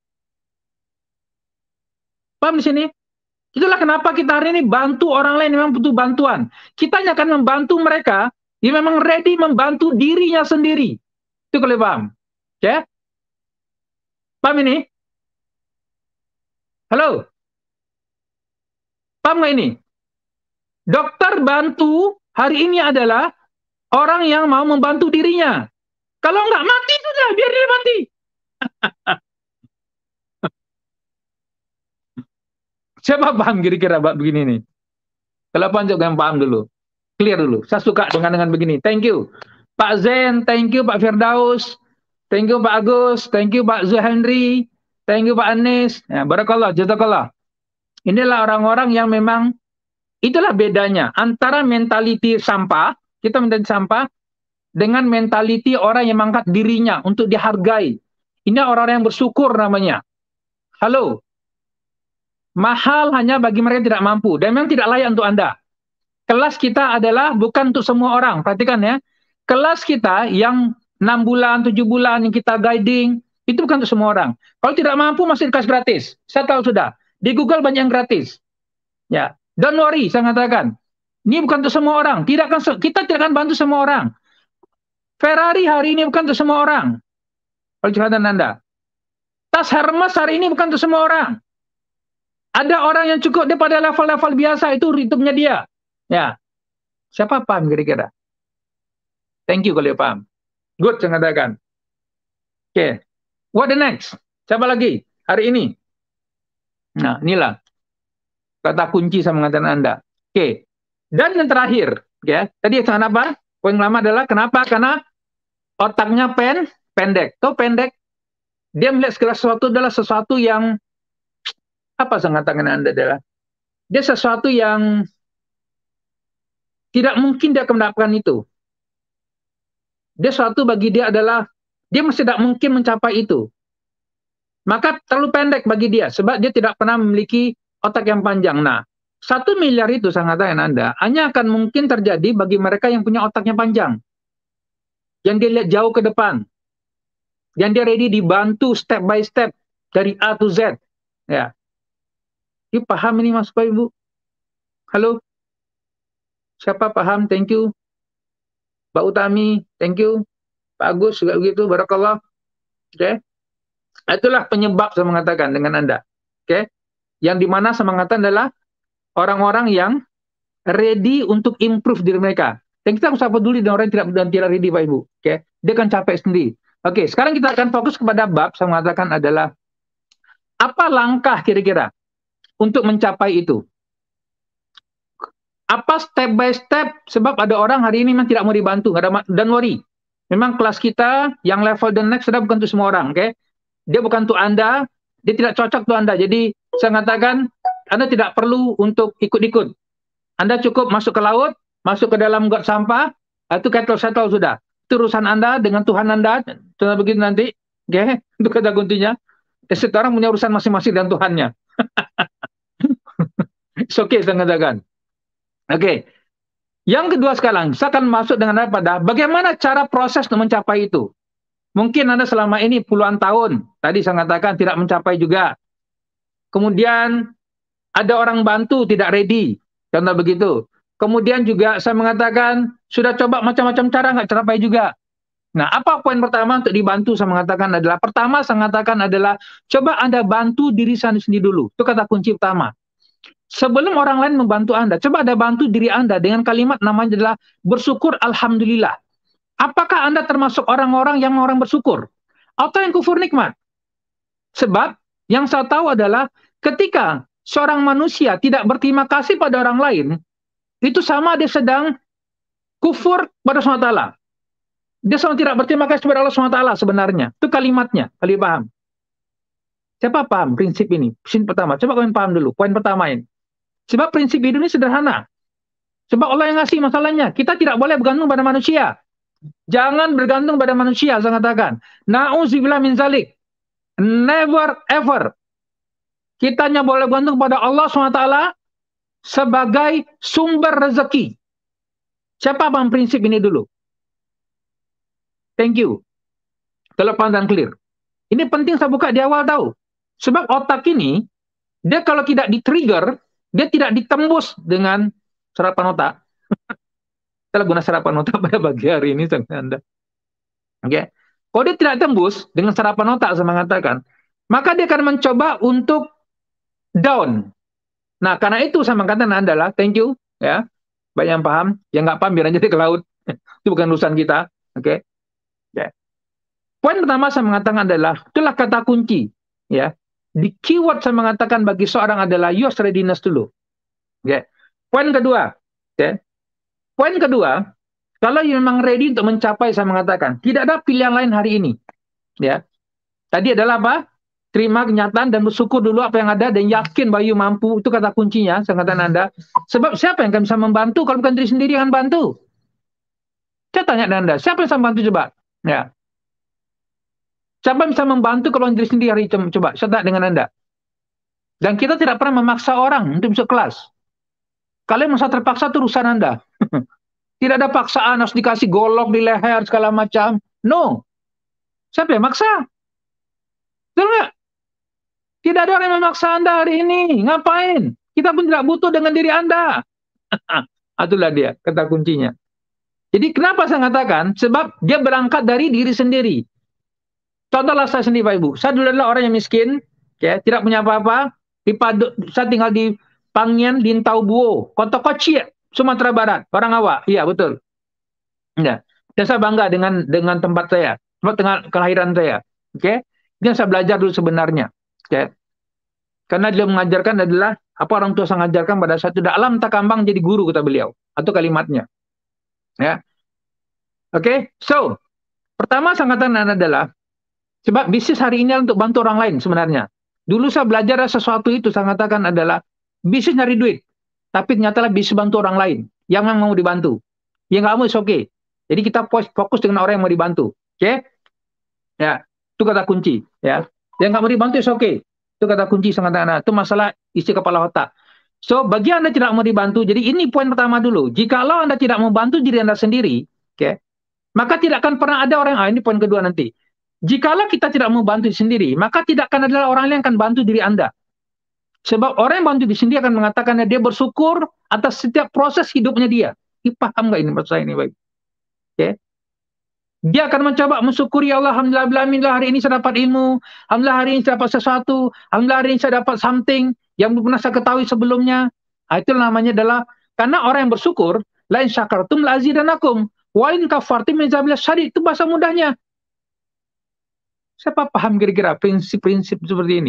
[SPEAKER 1] Paham di sini? Itulah kenapa kita hari ini bantu orang lain yang memang butuh bantuan. Kita hanya akan membantu mereka yang memang ready membantu dirinya sendiri. Itu kalau paham. Oke? Okay? Paham ini? Halo? Paham nggak ini? Dokter bantu hari ini adalah orang yang mau membantu dirinya. Kalau nggak mati sudah, biar dia mati. Siapa paham kira-kira begini nih? Kalau paham juga yang paham dulu. Clear dulu. Saya suka dengan begini. Thank you. Pak Zen, thank you Pak Firdaus. Thank you Pak Agus, thank you Pak Zuhendri, thank you Pak Anies. Ya, barakallah, jazakallah. Inilah orang-orang yang memang itulah bedanya antara mentality sampah, kita mentality sampah, dengan mentality orang yang mengangkat dirinya untuk dihargai. Ini orang-orang yang bersyukur namanya. Halo. Mahal hanya bagi mereka yang tidak mampu dan memang tidak layak untuk Anda. Kelas kita adalah bukan untuk semua orang. Perhatikan ya. Kelas kita yang 6 bulan, 7 bulan yang kita guiding, itu bukan untuk semua orang. Kalau tidak mampu masih dikasih gratis. Saya tahu sudah. Di Google banyak yang gratis. Ya, don't worry, saya katakan. Ini bukan untuk semua orang. Kita tidak akan bantu semua orang. Ferrari hari ini bukan untuk semua orang. Kalau curhatan Anda. Tas Hermes hari ini bukan untuk semua orang. Ada orang yang cukup dia pada level-level biasa, itu hitungnya dia. Ya. Siapa paham kira-kira? Thank you kalau dia paham. Good, saya katakan. Oke. Okay. What the next? Siapa lagi hari ini? Nah, inilah kata kunci saya mengatakan Anda. Oke. Okay. Dan yang terakhir, ya. Tadi yang apa? Poin lama adalah kenapa? Karena otaknya pendek. Tuh pendek. Dia melihat segala sesuatu adalah sesuatu yang apa saya mengatakan Anda adalah dia sesuatu yang tidak mungkin dia akan mendapatkan itu. Dia sesuatu bagi dia adalah dia masih tidak mungkin mencapai itu. Maka terlalu pendek bagi dia sebab dia tidak pernah memiliki otak yang panjang. Nah, 1 miliar itu saya katakan Anda hanya akan mungkin terjadi bagi mereka yang punya otaknya panjang. Yang dia lihat jauh ke depan. Yang dia ready dibantu step by step dari A to Z. Ya. Ini paham ini Mas Pak Ibu? Halo? Siapa paham? Thank you. Pak Utami, thank you. Pak Agus juga begitu, barakallah. Oke. Okay. Itulah penyebab saya mengatakan dengan Anda. Oke. Okay. Yang dimana saya mengatakan adalah orang-orang yang ready untuk improve diri mereka. Dan kita harus peduli dengan orang yang tidak ready, Pak Ibu. Oke. Okay. Dia akan capek sendiri. Oke, okay. Sekarang kita akan fokus kepada bab saya mengatakan adalah apa langkah kira-kira untuk mencapai itu? Apa step by step, sebab ada orang hari ini memang tidak mau dibantu, don't worry. Memang kelas kita yang level the next sudah bukan untuk semua orang, oke? Okay? Dia bukan untuk Anda, dia tidak cocok untuk Anda. Jadi saya katakan Anda tidak perlu untuk ikut-ikut. Anda cukup masuk ke laut, masuk ke dalam got sampah, itu settle sudah. Itu urusan Anda dengan Tuhan Anda, sudah begitu nanti, oke? Okay? Itu kata kuncinya. Setiap orang punya urusan masing-masing dengan Tuhannya. It's okay, saya katakan. Oke. Okay. Yang kedua sekarang, saya akan masuk dengan pada bagaimana cara proses untuk mencapai itu. Mungkin Anda selama ini puluhan tahun, tadi saya katakan tidak mencapai juga. Kemudian ada orang bantu tidak ready, contoh begitu. Kemudian juga saya mengatakan sudah coba macam-macam cara nggak tercapai juga. Nah, apa poin pertama untuk dibantu saya mengatakan adalah pertama saya mengatakan adalah coba Anda bantu diri sendiri dulu. Itu kata kunci utama. Sebelum orang lain membantu Anda, coba Anda bantu diri Anda dengan kalimat namanya adalah bersyukur alhamdulillah. Apakah Anda termasuk orang-orang yang orang bersyukur atau yang kufur nikmat? Sebab yang saya tahu adalah ketika seorang manusia tidak berterima kasih pada orang lain, itu sama dia sedang kufur pada Allah. Dia sama tidak berterima kasih kepada Allah SWT sebenarnya. Itu kalimatnya, kalian paham. Siapa paham prinsip ini? Prinsip pertama, coba kalian paham dulu. Poin pertama ini. Sebab prinsip hidup ini sederhana. Sebab Allah yang ngasih masalahnya. Kita tidak boleh bergantung pada manusia. Jangan bergantung pada manusia, saya katakan. Na'udzubillah min zalik. Never ever. Kita hanya boleh bergantung pada Allah SWT sebagai sumber rezeki. Siapa paham prinsip ini dulu? Thank you. Kalau paham dan clear. Ini penting saya buka di awal tahu. Sebab otak ini, dia kalau tidak di-trigger, dia tidak ditembus dengan serapan otak. Saya guna serapan otak pada pagi hari ini sama Anda. Oke. Okay. Kalau dia tidak tembus dengan serapan otak saya mengatakan, maka dia akan mencoba untuk down. Nah, karena itu saya mengatakan adalah thank you ya. Banyak yang paham, yang nggak paham biar aja ke laut. Itu bukan urusan kita. Oke. Okay. Ya. Poin pertama saya mengatakan adalah itulah kata kunci ya. Di keyword saya mengatakan bagi seorang adalah your readiness dulu. Oke. Okay. Poin kedua, oke. Okay. Poin kedua, kalau memang ready untuk mencapai, saya mengatakan, tidak ada pilihan lain hari ini. Ya. Tadi adalah apa? Terima kenyataan dan bersyukur dulu apa yang ada dan yakin bahwa you mampu. Itu kata kuncinya, saya katakan Anda. Sebab siapa yang akan bisa membantu kalau bukan diri sendiri yang akan bantu? Saya tanya Anda, siapa yang bisa membantu coba? Ya. Siapa yang bisa membantu kalau diri sendiri? Coba, saya tanya dengan Anda. Dan kita tidak pernah memaksa orang untuk masuk kelas. Kalian merasa terpaksa itu urusan Anda. Tidak ada paksaan harus dikasih golok di leher segala macam. No. Siapa yang maksa? Betul nggak? Tidak ada orang yang memaksa Anda hari ini. Ngapain? Kita pun tidak butuh dengan diri Anda. Itulah dia, kata kuncinya. Jadi kenapa saya katakan? Sebab dia berangkat dari diri sendiri. Contohlah saya sendiri, Pak Ibu. Saya dulu adalah orang yang miskin, ya, tidak punya apa-apa. Saya tinggal di Pangyan, Lintau Buo, Kota Kocir, Sumatera Barat. Orang awak. Iya, betul. Ya. Dan saya bangga dengan tempat saya, tempat kelahiran saya. Oke, ini yang saya belajar dulu sebenarnya. Oke, karena dia mengajarkan adalah apa orang tua saya mengajarkan pada saat itu dalam takambang jadi guru kata beliau atau kalimatnya. Ya, oke. So pertama saya katakan adalah sebab bisnis hari ini untuk bantu orang lain sebenarnya. Dulu saya belajar sesuatu itu saya katakan adalah bisnis nyari duit, tapi ternyata bisnis bantu orang lain yang mau dibantu. Yang nggak mau is okay. Jadi kita fokus dengan orang yang mau dibantu. Oke? Okay? Ya, itu kata kunci. Ya, yang nggak mau dibantu is okay. Itu kata kunci sangat-sangat. Itu masalah isi kepala otak. So, bagi Anda tidak mau dibantu, jadi ini poin pertama dulu. Jikalau Anda tidak membantu diri Anda sendiri, oke, okay, maka tidak akan pernah ada orang, ini poin kedua nanti. Jikalau kita tidak membantu sendiri, maka tidak akan ada orang lain yang akan bantu diri Anda. Sebab orang yang bantu diri sendiri akan mengatakan dia bersyukur atas setiap proses hidupnya dia. Paham nggak ini maksud saya ini, baik? Oke. Okay. Dia akan mencoba mensyukuri Allah, alhamdulillah hari ini saya dapat ilmu, alhamdulillah hari ini saya dapat sesuatu, alhamdulillah hari ini saya dapat something yang belum pernah saya ketahui sebelumnya. Itu namanya adalah karena orang yang bersyukur, la in syakartum la azidanakum wa in kafartum min syadid, itu bahasa mudahnya. Siapa paham kira-kira prinsip-prinsip seperti ini?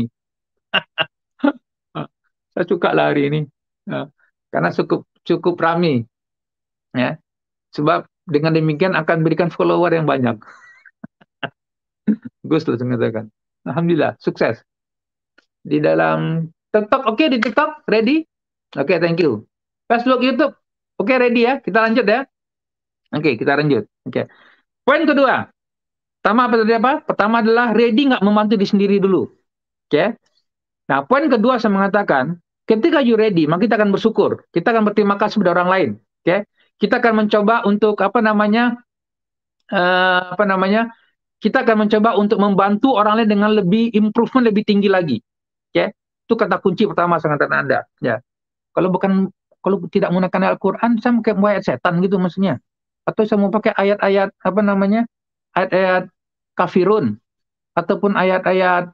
[SPEAKER 1] Saya suka lah hari ini. Karena cukup ramai. Ya. Sebab dengan demikian akan berikan follower yang banyak. Gus lah mengatakan. Alhamdulillah, sukses. Di dalam TikTok, oke, di TikTok, ready? Oke, thank you. Facebook, YouTube, oke, ready ya? Kita lanjut ya? Oke, kita lanjut. Oke. Poin kedua. Pertama adalah ready nggak membantu diri sendiri dulu. Oke. Nah, poin kedua saya mengatakan, ketika you ready, maka kita akan bersyukur. Kita akan berterima kasih kepada orang lain. Oke. kita akan mencoba untuk kita akan mencoba untuk membantu orang lain dengan lebih improvement lebih tinggi lagi. Ya, itu kata kunci pertama sangat Anda. Ya, kalau tidak menggunakan Al-Quran, saya mau ayat setan gitu maksudnya. Atau saya mau pakai ayat-ayat ayat-ayat kafirun ataupun ayat-ayat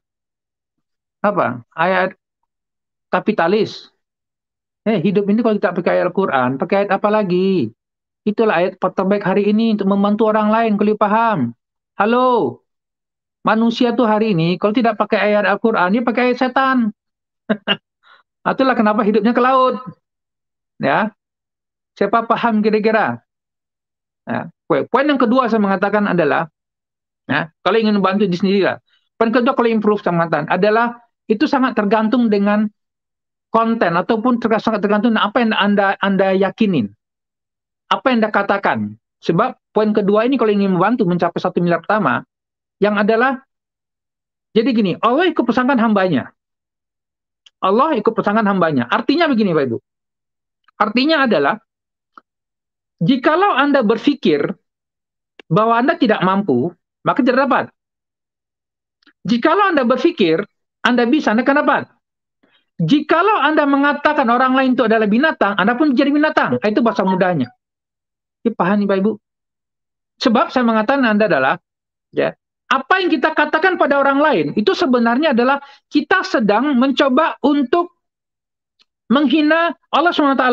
[SPEAKER 1] ayat kapitalis. Hidup ini kalau kita pakai ayat Al-Quran, pakai ayat apa lagi? Itulah ayat terbaik hari ini untuk membantu orang lain, kalau paham. Halo, manusia tuh hari ini, kalau tidak pakai ayat Al-Quran, dia pakai ayat setan. Itulah kenapa hidupnya ke laut. Ya, siapa paham kira-kira? Ya. Poin yang kedua saya mengatakan adalah, kalau ingin membantu diri sendiri lah. Poin kedua kalau improve saya mengatakan adalah, itu sangat tergantung dengan konten ataupun sangat tergantung dengan apa yang anda yakinin. Apa yang Anda katakan. Sebab poin kedua ini kalau ingin membantu mencapai 1 miliar pertama, yang adalah, jadi gini, Allah ikut pesankan hambanya. Allah ikut pesankan hambanya. Artinya begini Pak Ibu. Artinya adalah, jikalau Anda berpikir bahwa Anda tidak mampu, maka tidak dapat. Jikalau Anda berpikir Anda bisa, Anda akan dapat. Jikalau Anda mengatakan orang lain itu adalah binatang, Anda pun jadi binatang. Itu bahasa mudahnya. Ini paham nih Pak Ibu. Sebab saya mengatakan Anda adalah, ya, apa yang kita katakan pada orang lain itu sebenarnya adalah kita sedang mencoba untuk menghina Allah SWT.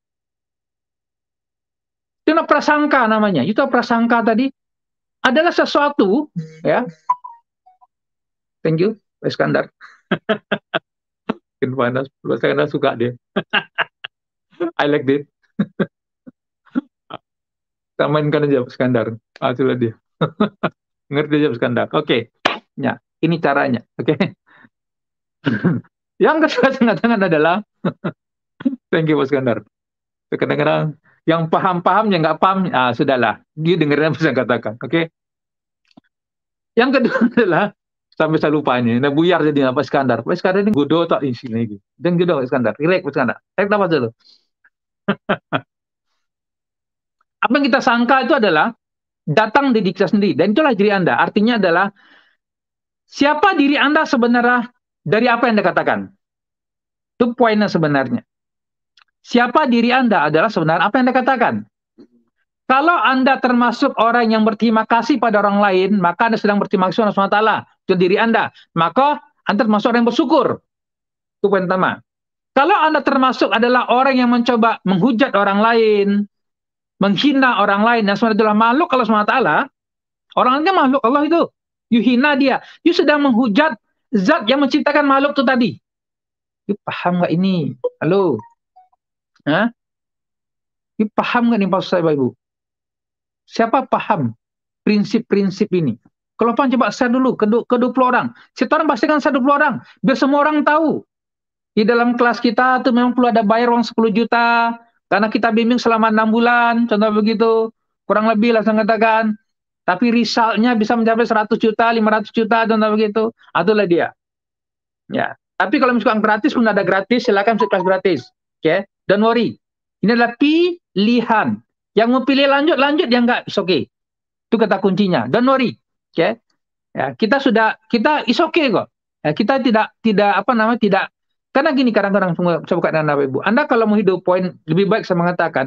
[SPEAKER 1] Itu prasangka namanya. Itu prasangka tadi adalah sesuatu, ya. Thank you, Pak Iskandar. Panas, saya suka dia. I like it. Kita mainkan aja Pak Iskandar. Itulah dia. Ngerti aja Pak Iskandar. Oke. Ya, ini caranya. Oke. Yang kedua saya katakan adalah thank you Pak Iskandar. Kadang-kadang yang paham-paham, yang nggak paham, sudahlah. Dia dengerin apa saya katakan. Oke. Yang kedua adalah, sampai saya lupa ini, nah buyar jadi Pak Iskandar. Pak Iskandar ini gudo tak isi lagi. Dan gudo Pak Iskandar. Relax Pak Iskandar. Tarik nafas dulu. Apa yang kita sangka itu adalah datang dari diri kita sendiri. Dan itulah diri Anda. Artinya adalah, siapa diri Anda sebenarnya dari apa yang Anda katakan. Itu poinnya sebenarnya. Siapa diri Anda adalah sebenarnya apa yang Anda katakan. Kalau Anda termasuk orang yang berterima kasih pada orang lain, maka Anda sedang berterima kasih kepada Allah SWT. Itu diri Anda. Maka Anda termasuk orang yang bersyukur. Itu poin pertama. Kalau Anda termasuk adalah orang yang mencoba menghujat orang lain, menghina orang lain, dan sebenarnya adalah makhluk Allah SWT, orang lain kan makhluk Allah itu. You hina dia. You sedang menghujat zat yang menciptakan makhluk itu tadi. You paham nggak ini? Halo? Hah? You paham nggak nih maksud saya Bapak Ibu? Siapa paham prinsip-prinsip ini? Kalau paham coba share dulu ke 20 orang. Satu orang pastikan share 20 orang. Biar semua orang tahu. Di dalam kelas kita tuh memang perlu ada bayar uang 10 juta. Karena kita bimbing selama 6 bulan. Contoh begitu. Kurang lebih lah saya katakan. Tapi resultnya bisa mencapai 100 juta, 500 juta. Contoh begitu. Itulah dia. Ya. Tapi kalau misalkan gratis pun ada gratis. Silakan masuk kelas gratis. Oke. Okay? Don't worry. Ini adalah pilihan. Yang mau pilih lanjut, yang enggak, it's okay. Itu kata kuncinya. Don't worry. Oke. Okay? Ya, kita it's okay kok. Ya, kita tidak, karena gini kadang-kadang saya buka dengan Bapak Ibu. Anda kalau mau hidup poin lebih baik saya mengatakan,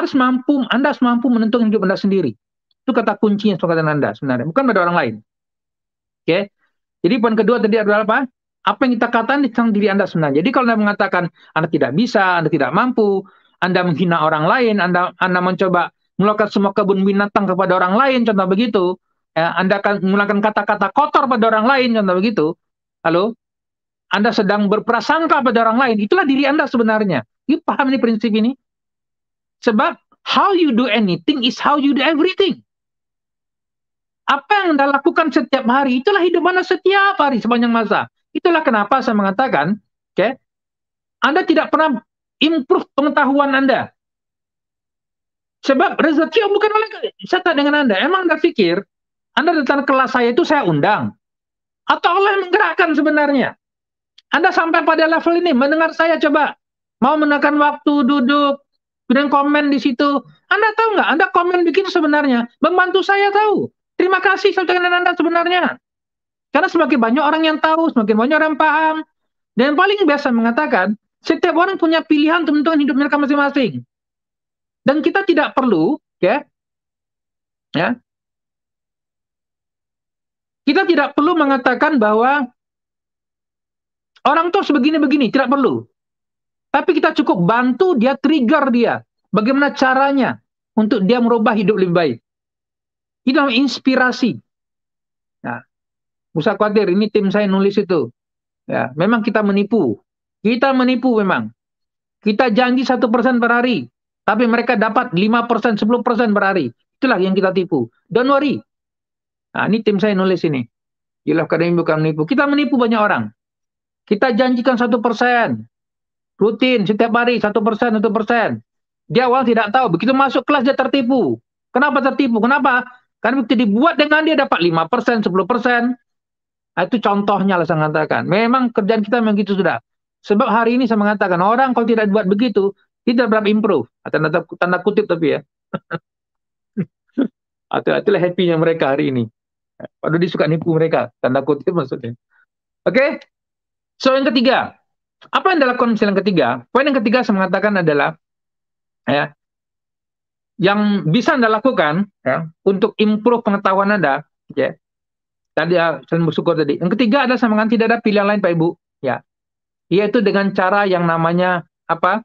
[SPEAKER 1] Anda harus mampu menentukan hidup Anda sendiri. Itu kata kuncinya kata Anda sebenarnya, bukan pada orang lain. Oke. Okay? Jadi poin kedua tadi adalah apa? Apa yang kita katakan tentang diri Anda sebenarnya. Jadi kalau Anda mengatakan Anda tidak bisa, Anda tidak mampu, Anda menghina orang lain, Anda mencoba melakukan semua kebun binatang kepada orang lain, contoh begitu, ya, Anda akan menggunakan kata-kata kotor pada orang lain, contoh begitu. Halo? Anda sedang berprasangka pada orang lain, itulah diri Anda sebenarnya. You paham ini prinsip ini? Sebab how you do anything is how you do everything. Apa yang Anda lakukan setiap hari, itulah hidup Anda setiap hari sepanjang masa. Itulah kenapa saya mengatakan, okay, Anda tidak pernah improve pengetahuan Anda. Sebab rezeki bukan oleh saya dengan Anda. Emang Anda pikir, Anda datang ke kelas saya itu saya undang? Atau Allah yang menggerakkan sebenarnya? Anda sampai pada level ini, mendengar saya coba. Mau menekan waktu, duduk, Kemudian komen di situ. Anda tahu nggak? Anda komen begitu sebenarnya membantu saya tahu. Terima kasih saya ucapkan Anda sebenarnya. Karena semakin banyak orang yang tahu, semakin banyak orang paham. Dan yang paling biasa mengatakan, setiap orang punya pilihan untuk menentukan hidup mereka masing-masing. Dan kita tidak perlu, ya, kita tidak perlu mengatakan bahwa orang tuh sebegini-begini, tidak perlu. Tapi kita cukup bantu dia, trigger dia. Bagaimana caranya untuk dia merubah hidup lebih baik. Itu namanya inspirasi. Nah, usah khawatir, ini tim saya nulis itu. Ya, memang kita menipu. Kita menipu memang. Kita janji 1% per hari. Tapi mereka dapat 5%, 10% per hari. Itulah yang kita tipu. Don't worry. Nah, ini tim saya nulis ini. Gila, kadang bukan menipu. Kita menipu banyak orang. Kita janjikan 1%. Rutin, setiap hari, 1%, 1%. Dia awal tidak tahu. Begitu masuk kelas, dia tertipu. Kenapa tertipu? Kenapa? Karena begitu dibuat dengan dia dapat 5%, 10%. Nah, itu contohnya lah saya mengatakan. Memang kerjaan kita memang gitu sudah. Sebab hari ini saya mengatakan, orang kalau tidak buat begitu, tidak berapa improve. Tanda kutip tapi ya. Atau itulah happy-nya mereka hari ini. Padahal dia suka nipu mereka. Tanda kutip maksudnya. Oke? So, yang ketiga. Apa yang dilakukan misalnya yang ketiga? Poin yang ketiga saya mengatakan adalah, ya, yang bisa Anda lakukan ya, untuk improve pengetahuan Anda, ya. Tadi saya bersyukur tadi. Yang ketiga adalah saya mengatakan tidak ada pilihan lain Pak Ibu, ya. Yaitu dengan cara yang namanya apa?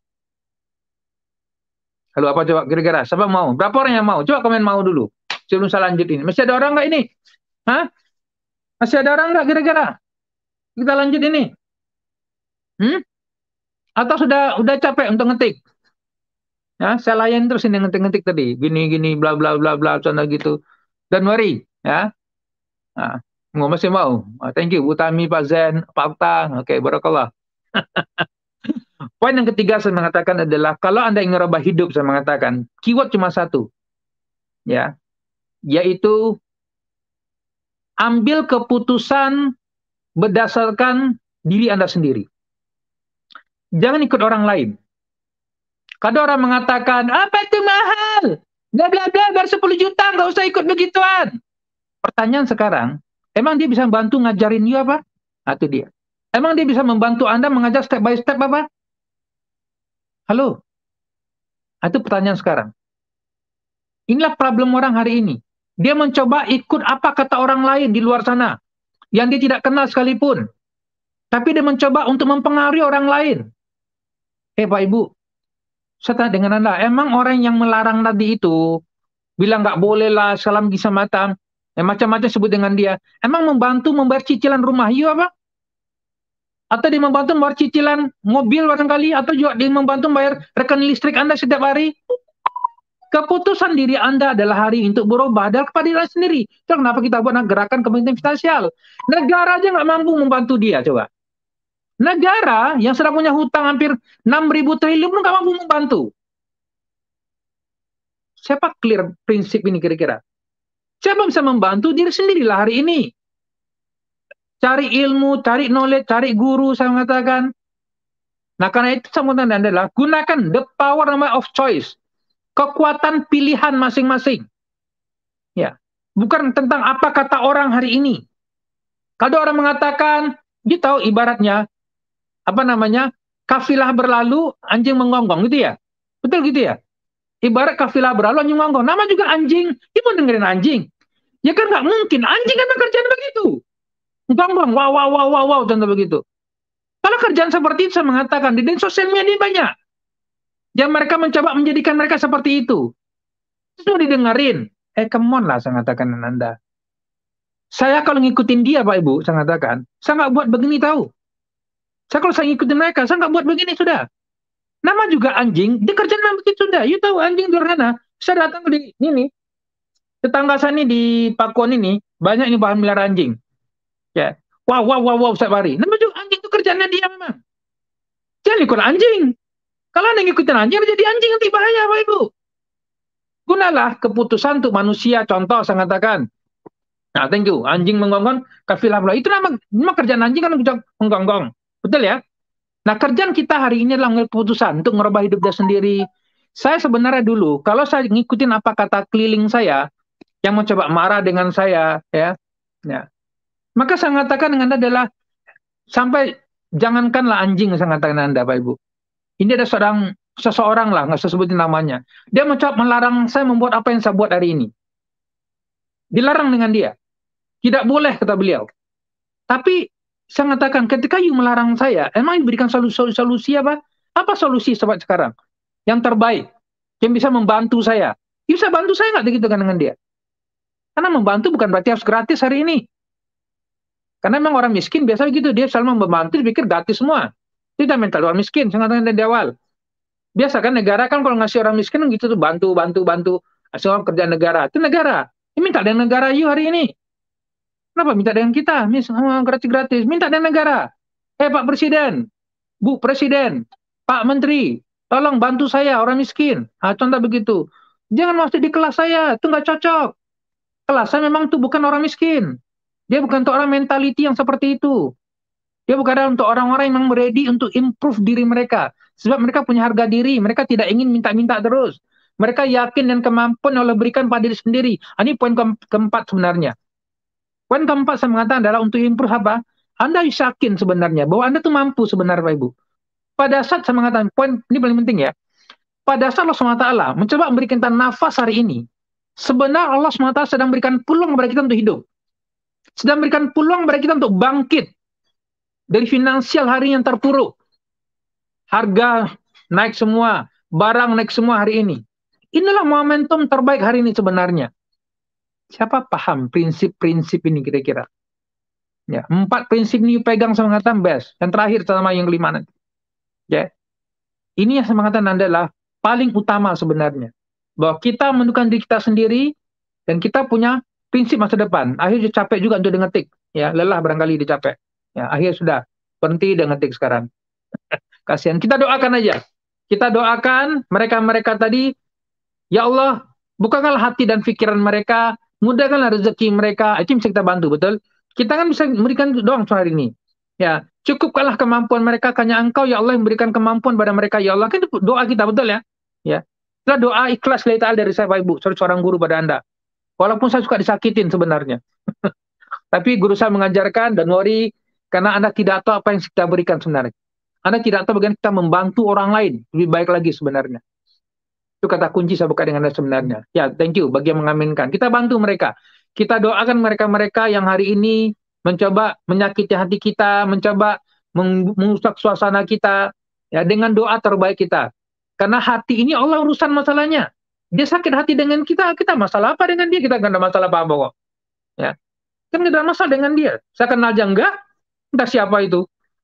[SPEAKER 1] Halo, apa coba kira-kira? Siapa mau? Berapa orang yang mau? Coba komen mau dulu. Sebelum saya lanjut ini. Masih ada orang nggak ini? Hah? Masih ada orang nggak kira-kira? Kita lanjut ini. Hmm? Atau udah capek untuk ngetik? Ya, saya layan terus ini ngetik-ngetik tadi. Gini-gini, bla bla bla bla, contoh gitu. Don't worry, ya. Nah, nggak masih mau. Thank you, Bu Tami, Pak Zen, Pak Okta. Oke, barakallah. Poin yang ketiga saya mengatakan adalah kalau Anda ingin merubah hidup, saya mengatakan keyword cuma satu, ya, yaitu ambil keputusan berdasarkan diri Anda sendiri. Jangan ikut orang lain. Kadang orang mengatakan, apa itu mahal? Bla bla bla, baru 10 juta, nggak usah ikut begituan. Pertanyaan sekarang, emang dia bisa membantu ngajarin you apa? Nah, itu dia. Emang dia bisa membantu Anda mengajar step by step apa? Halo? Nah, itu pertanyaan sekarang. Inilah problem orang hari ini. Dia mencoba ikut apa kata orang lain di luar sana. Yang dia tidak kenal sekalipun. Tapi dia mencoba untuk mempengaruhi orang lain. Pak Ibu, saya tanya dengan Anda, emang orang yang melarang tadi itu, bilang nggak boleh lah, salam kisah mata, macam-macam sebut dengan dia, emang membantu membayar cicilan rumah, iya apa? Atau dia membantu membayar cicilan mobil barangkali, atau juga dia membantu membayar rekening listrik Anda setiap hari? Keputusan diri Anda adalah hari untuk berubah adalah kepada diri sendiri. Itu kenapa kita buat gerakan kepemimpinan finansial. Negara aja nggak mampu membantu dia, coba. Negara yang sedang punya hutang hampir 6.000 triliun pun nggak mampu membantu. Siapa clear prinsip ini kira-kira? Siapa bisa membantu diri sendirilah hari ini? Cari ilmu, cari knowledge, cari guru, saya mengatakan. Nah, karena itu saya mengatakan adalah gunakan the power of choice. Kekuatan pilihan masing-masing. Ya, bukan tentang apa kata orang hari ini. Kalau orang mengatakan, dia tahu ibaratnya, apa namanya, kafilah berlalu, anjing menggonggong, gitu ya? Betul gitu ya? Ibarat kafilah berlalu, anjing menggonggong. Nama juga anjing, dia mau dengerin anjing. Ya kan nggak mungkin, anjing kan kerjaan begitu. Gonggong, wow, wow, wow, wow, wow, contoh begitu. Kalau kerjaan seperti itu, saya mengatakan, di sosial media banyak. Yang mereka mencoba menjadikan mereka seperti itu. Terus didengerin. Come on lah, saya mengatakan Anda. Saya kalau ngikutin dia, Pak Ibu, saya mengatakan, saya nggak buat begini tahu. Saya kalau saya ngikutin mereka, saya nggak buat begini sudah. Nama juga anjing, dia kerjaan memang begitu sudah. You tahu anjing di luar sana. Saya datang di ini, tetangga saya ini di Pakuan ini, banyak ini bahan melihara anjing. Ya, wow, wow, wow, wow, setiap hari. Nama juga anjing itu kerjaannya dia memang. Jangan ikut anjing. Kalau Anda ngikutin anjing, jadi anjing nanti bahaya, Pak Ibu. Gunalah keputusan untuk manusia. Contoh saya katakan, nah, thank you. Anjing menggonggong, kafilah pula. Itu nama kerjaan anjing kan menggonggong. Betul ya? Nah, kerjaan kita hari ini adalah mengambil keputusan untuk merubah hidup dia sendiri. Saya sebenarnya dulu, kalau saya ngikutin apa kata keliling saya, yang mencoba marah dengan saya, ya, maka saya mengatakan dengan Anda adalah, sampai jangankanlah anjing saya katakan Anda, Pak Ibu. Ini ada seseorang lah, nggak saya sebutin namanya. Dia mencoba melarang saya membuat apa yang saya buat hari ini. Dilarang dengan dia. Tidak boleh, kata beliau. Tapi saya mengatakan, ketika you melarang saya, emang diberikan solusi apa? Apa solusi sampai sekarang? Yang terbaik, yang bisa membantu saya. You bisa bantu saya nggak gitu kan dengan dia? Karena membantu bukan berarti harus gratis hari ini. Karena memang orang miskin biasa begitu, dia selalu membantu, dipikir gratis semua. Tidak mental orang miskin, saya katakan dari awal. Biasa kan negara kan kalau ngasih orang miskin gitu tuh, bantu, asal orang kerja negara. Itu negara. Ini minta dengan negara you hari ini. Kenapa minta dengan kita? Gratis-gratis. Minta dengan negara. Pak Presiden, Bu Presiden, Pak Menteri, tolong bantu saya orang miskin. Contoh begitu. Jangan masuk di kelas saya, itu nggak cocok. Kelas saya memang itu bukan orang miskin. Dia bukan untuk orang mentality yang seperti itu. Dia bukan untuk orang-orang yang memang ready untuk improve diri mereka. Sebab mereka punya harga diri. Mereka tidak ingin minta-minta terus. Mereka yakin dan kemampuan Allah berikan pada diri sendiri. Ini poin keempat sebenarnya. Poin keempat saya mengatakan adalah untuk improve apa? Anda yakin sebenarnya bahwa Anda tuh mampu sebenarnya, Pak Ibu. Pada saat saya mengatakan, poin ini paling penting ya. Pada saat Allah SWT mencoba memberikan kita nafas hari ini, sebenarnya Allah SWT sedang berikan peluang kepada kita untuk hidup. Sedang berikan peluang kepada kita untuk bangkit dari finansial hari yang terpuruk. Harga naik semua, barang naik semua hari ini. Inilah momentum terbaik hari ini sebenarnya. Siapa paham prinsip-prinsip ini kira-kira? Ya, 4 prinsip ini pegang saya mengatakan best. Yang terakhir sama yang kelima nanti. Ya. Ini yang saya mengatakan adalah paling utama sebenarnya. Bahwa kita menentukan diri kita sendiri dan kita punya prinsip masa depan. Akhirnya capek juga untuk ngetik. Ya, lelah barangkali dicapek. Ya, akhirnya sudah berhenti dengan ngetik sekarang. Kasihan. Kita doakan aja. Kita doakan mereka-mereka tadi, ya Allah, bukakanlah hati dan pikiran mereka, mudahkanlah rezeki mereka. Itu bisa kita bantu, betul? Kita kan bisa memberikan doang hari ini. Ya, cukupkanlah kemampuan mereka, hanya Engkau ya Allah yang memberikan kemampuan pada mereka ya Allah. Kan itu doa kita, betul ya? Ya. Itulah doa ikhlas dari saya Pak Ibu, seorang guru pada Anda. Walaupun saya suka disakitin sebenarnya. Tapi guru saya mengajarkan, dan worry, karena Anda tidak tahu apa yang kita berikan sebenarnya. Anda tidak tahu bagaimana kita membantu orang lain lebih baik lagi sebenarnya. Itu kata kunci saya buka dengan Anda sebenarnya. Ya, thank you bagi yang mengaminkan. Kita bantu mereka. Kita doakan mereka-mereka yang hari ini mencoba menyakiti hati kita, mencoba merusak suasana kita, ya, dengan doa terbaik kita. Karena hati ini Allah urusan masalahnya. Dia sakit hati dengan kita masalah apa dengan dia? Kita nggak ada masalah apa-apa kok. Ya. Kan nggak ada masalah dengan dia. Saya kenal aja enggak, entah siapa itu.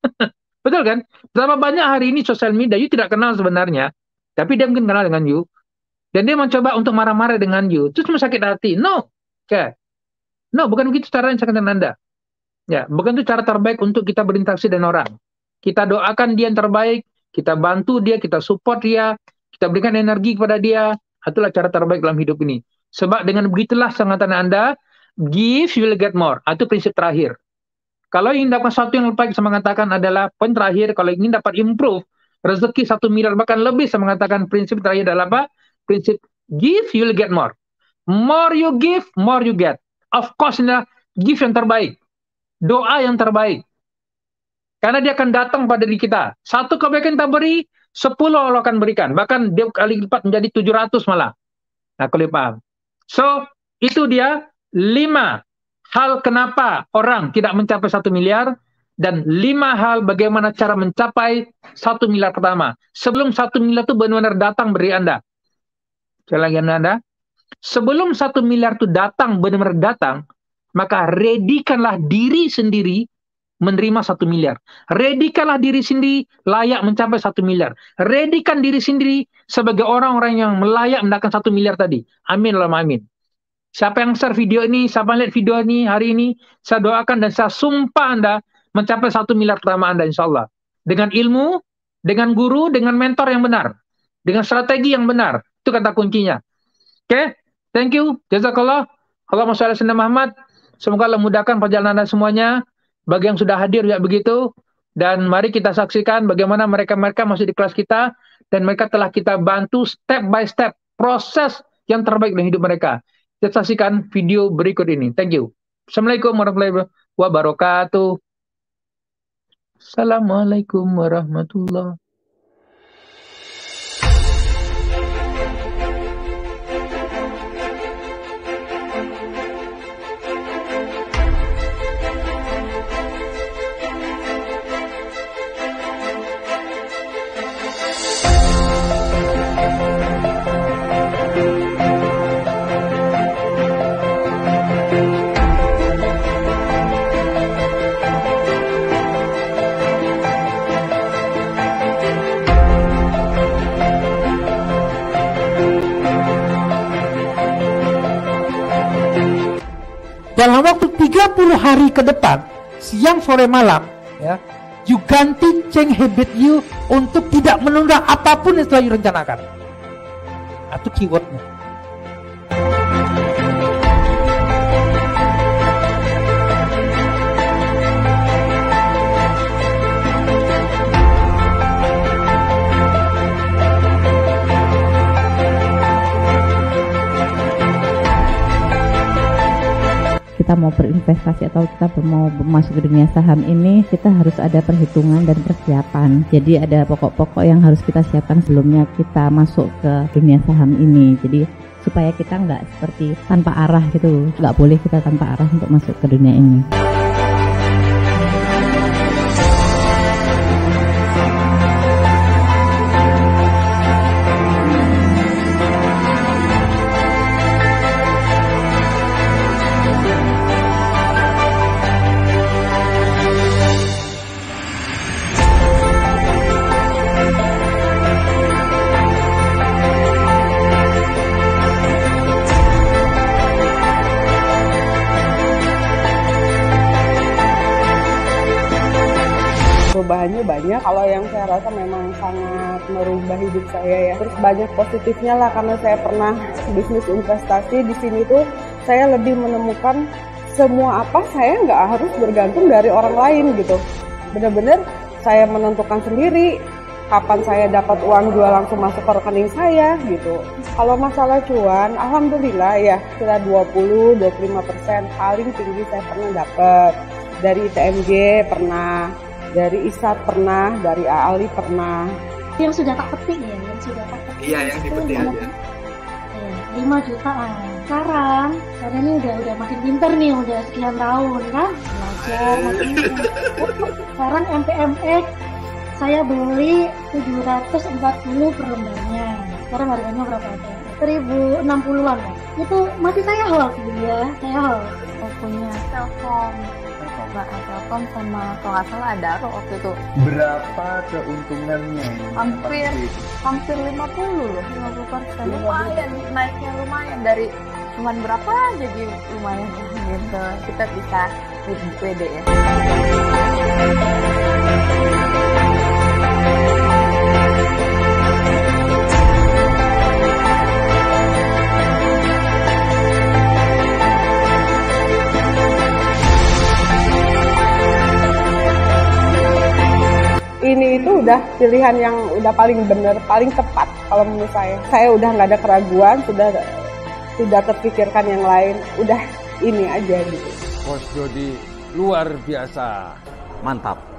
[SPEAKER 1] Betul kan? Berapa banyak hari ini sosial media, you tidak kenal sebenarnya, tapi dia mungkin kenal dengan you. Dan dia mencoba untuk marah-marah dengan you. Itu cuma sakit hati. No. Okay. No, bukan begitu cara yang saya katakan Anda. Ya, bukan itu cara terbaik untuk kita berinteraksi dengan orang. Kita doakan dia yang terbaik, kita bantu dia, kita support dia, kita berikan energi kepada dia. Itulah cara terbaik dalam hidup ini. Sebab dengan begitulah saya katakan Anda, give you will get more. Itu prinsip terakhir. Kalau ingin dapat sesuatu yang lebih baik, saya mengatakan adalah poin terakhir, kalau ingin dapat improve, rezeki 1 miliar bahkan lebih, saya mengatakan prinsip terakhir adalah apa? Prinsip give, you will get more. More you give, more you get. Of course, give yang terbaik. Doa yang terbaik. Karena dia akan datang pada diri kita. 1 kebaikan kita beri, 10 Allah akan berikan. Bahkan dia kali lipat menjadi 700 malah. Nah, kalau paham. So, itu dia 5 hal kenapa orang tidak mencapai 1 miliar, dan 5 hal bagaimana cara mencapai 1 miliar pertama. Sebelum 1 miliar itu benar-benar datang beri Anda. Sekali lagi Anda, sebelum 1 miliar itu datang, benar-benar datang, maka redikanlah diri sendiri menerima 1 miliar. Redikanlah diri sendiri layak mencapai 1 miliar. Redikan diri sendiri sebagai orang-orang yang layak mendapatkan 1 miliar tadi. Amin, Allahumma amin. Siapa yang share video ini, siapa yang lihat video ini hari ini, saya doakan dan saya sumpah Anda mencapai 1 miliar pertama Anda, insya Allah. Dengan ilmu, dengan guru, dengan mentor yang benar. Dengan strategi yang benar. Itu kata kuncinya. Oke, thank you. Jazakallah. Allahumma sholli ala Muhammad. Semoga Allah mudahkan perjalanan Anda semuanya. Bagi yang sudah hadir juga begitu. Dan mari kita saksikan bagaimana mereka-mereka masih di kelas kita. dan mereka telah kita bantu step by step proses yang terbaik dalam hidup mereka. Kita saksikan video berikut ini. Thank you. Assalamualaikum warahmatullahi wabarakatuh. Assalamualaikum warahmatullahi.
[SPEAKER 2] Dalam waktu 30 hari ke depan, siang, sore, malam, ya, you ganti change habit you untuk tidak menunda apapun yang telah you rencanakan. Itu keywordnya.
[SPEAKER 3] Kita mau berinvestasi atau kita mau masuk ke dunia saham ini, kita harus ada perhitungan dan persiapan. Jadi ada pokok-pokok yang harus kita siapkan sebelumnya kita masuk ke dunia saham ini. Jadi supaya kita nggak seperti tanpa arah gitu, nggak boleh kita tanpa arah untuk masuk ke dunia ini.
[SPEAKER 4] Perubahannya banyak. Kalau yang saya rasa memang sangat merubah hidup saya ya. Terus banyak positifnya lah, karena saya pernah bisnis investasi. Di sini tuh saya lebih menemukan semua apa saya nggak harus bergantung dari orang lain gitu. Bener-bener saya menentukan sendiri kapan saya dapat uang jual langsung masuk ke rekening saya gitu. Kalau masalah cuan, alhamdulillah ya sekitar 20-25% paling tinggi saya pernah dapat. Dari ITMG pernah, dari ISAT pernah, dari AALI pernah.
[SPEAKER 5] Yang sudah tak petik ya, yang sudah tak petik.
[SPEAKER 6] Iya, yang dipetik aja.
[SPEAKER 5] 5 jutaan. Sekarang, karena ini udah makin pinter nih, udah sekian tahun kan, belajar makin pinter. Sekarang MPMX saya beli 740 per lembarnya. Sekarang harganya berapa aja? 1060-an lah. Itu masih saya hold ya, saya hold. Saya punya Telkom sama kalau nggak salah ada waktu itu.
[SPEAKER 6] Berapa keuntungannya?
[SPEAKER 7] Hampir 50 loh, 50%. Lumayan, naiknya lumayan dari cuman berapa jadi lumayan gitu. Kita bisa WD ya.
[SPEAKER 4] Ini itu udah pilihan yang udah paling benar, paling tepat kalau menurut saya. Saya udah nggak ada keraguan, sudah tidak terpikirkan yang lain, udah ini aja gitu.
[SPEAKER 8] Coach Jody luar biasa, mantap.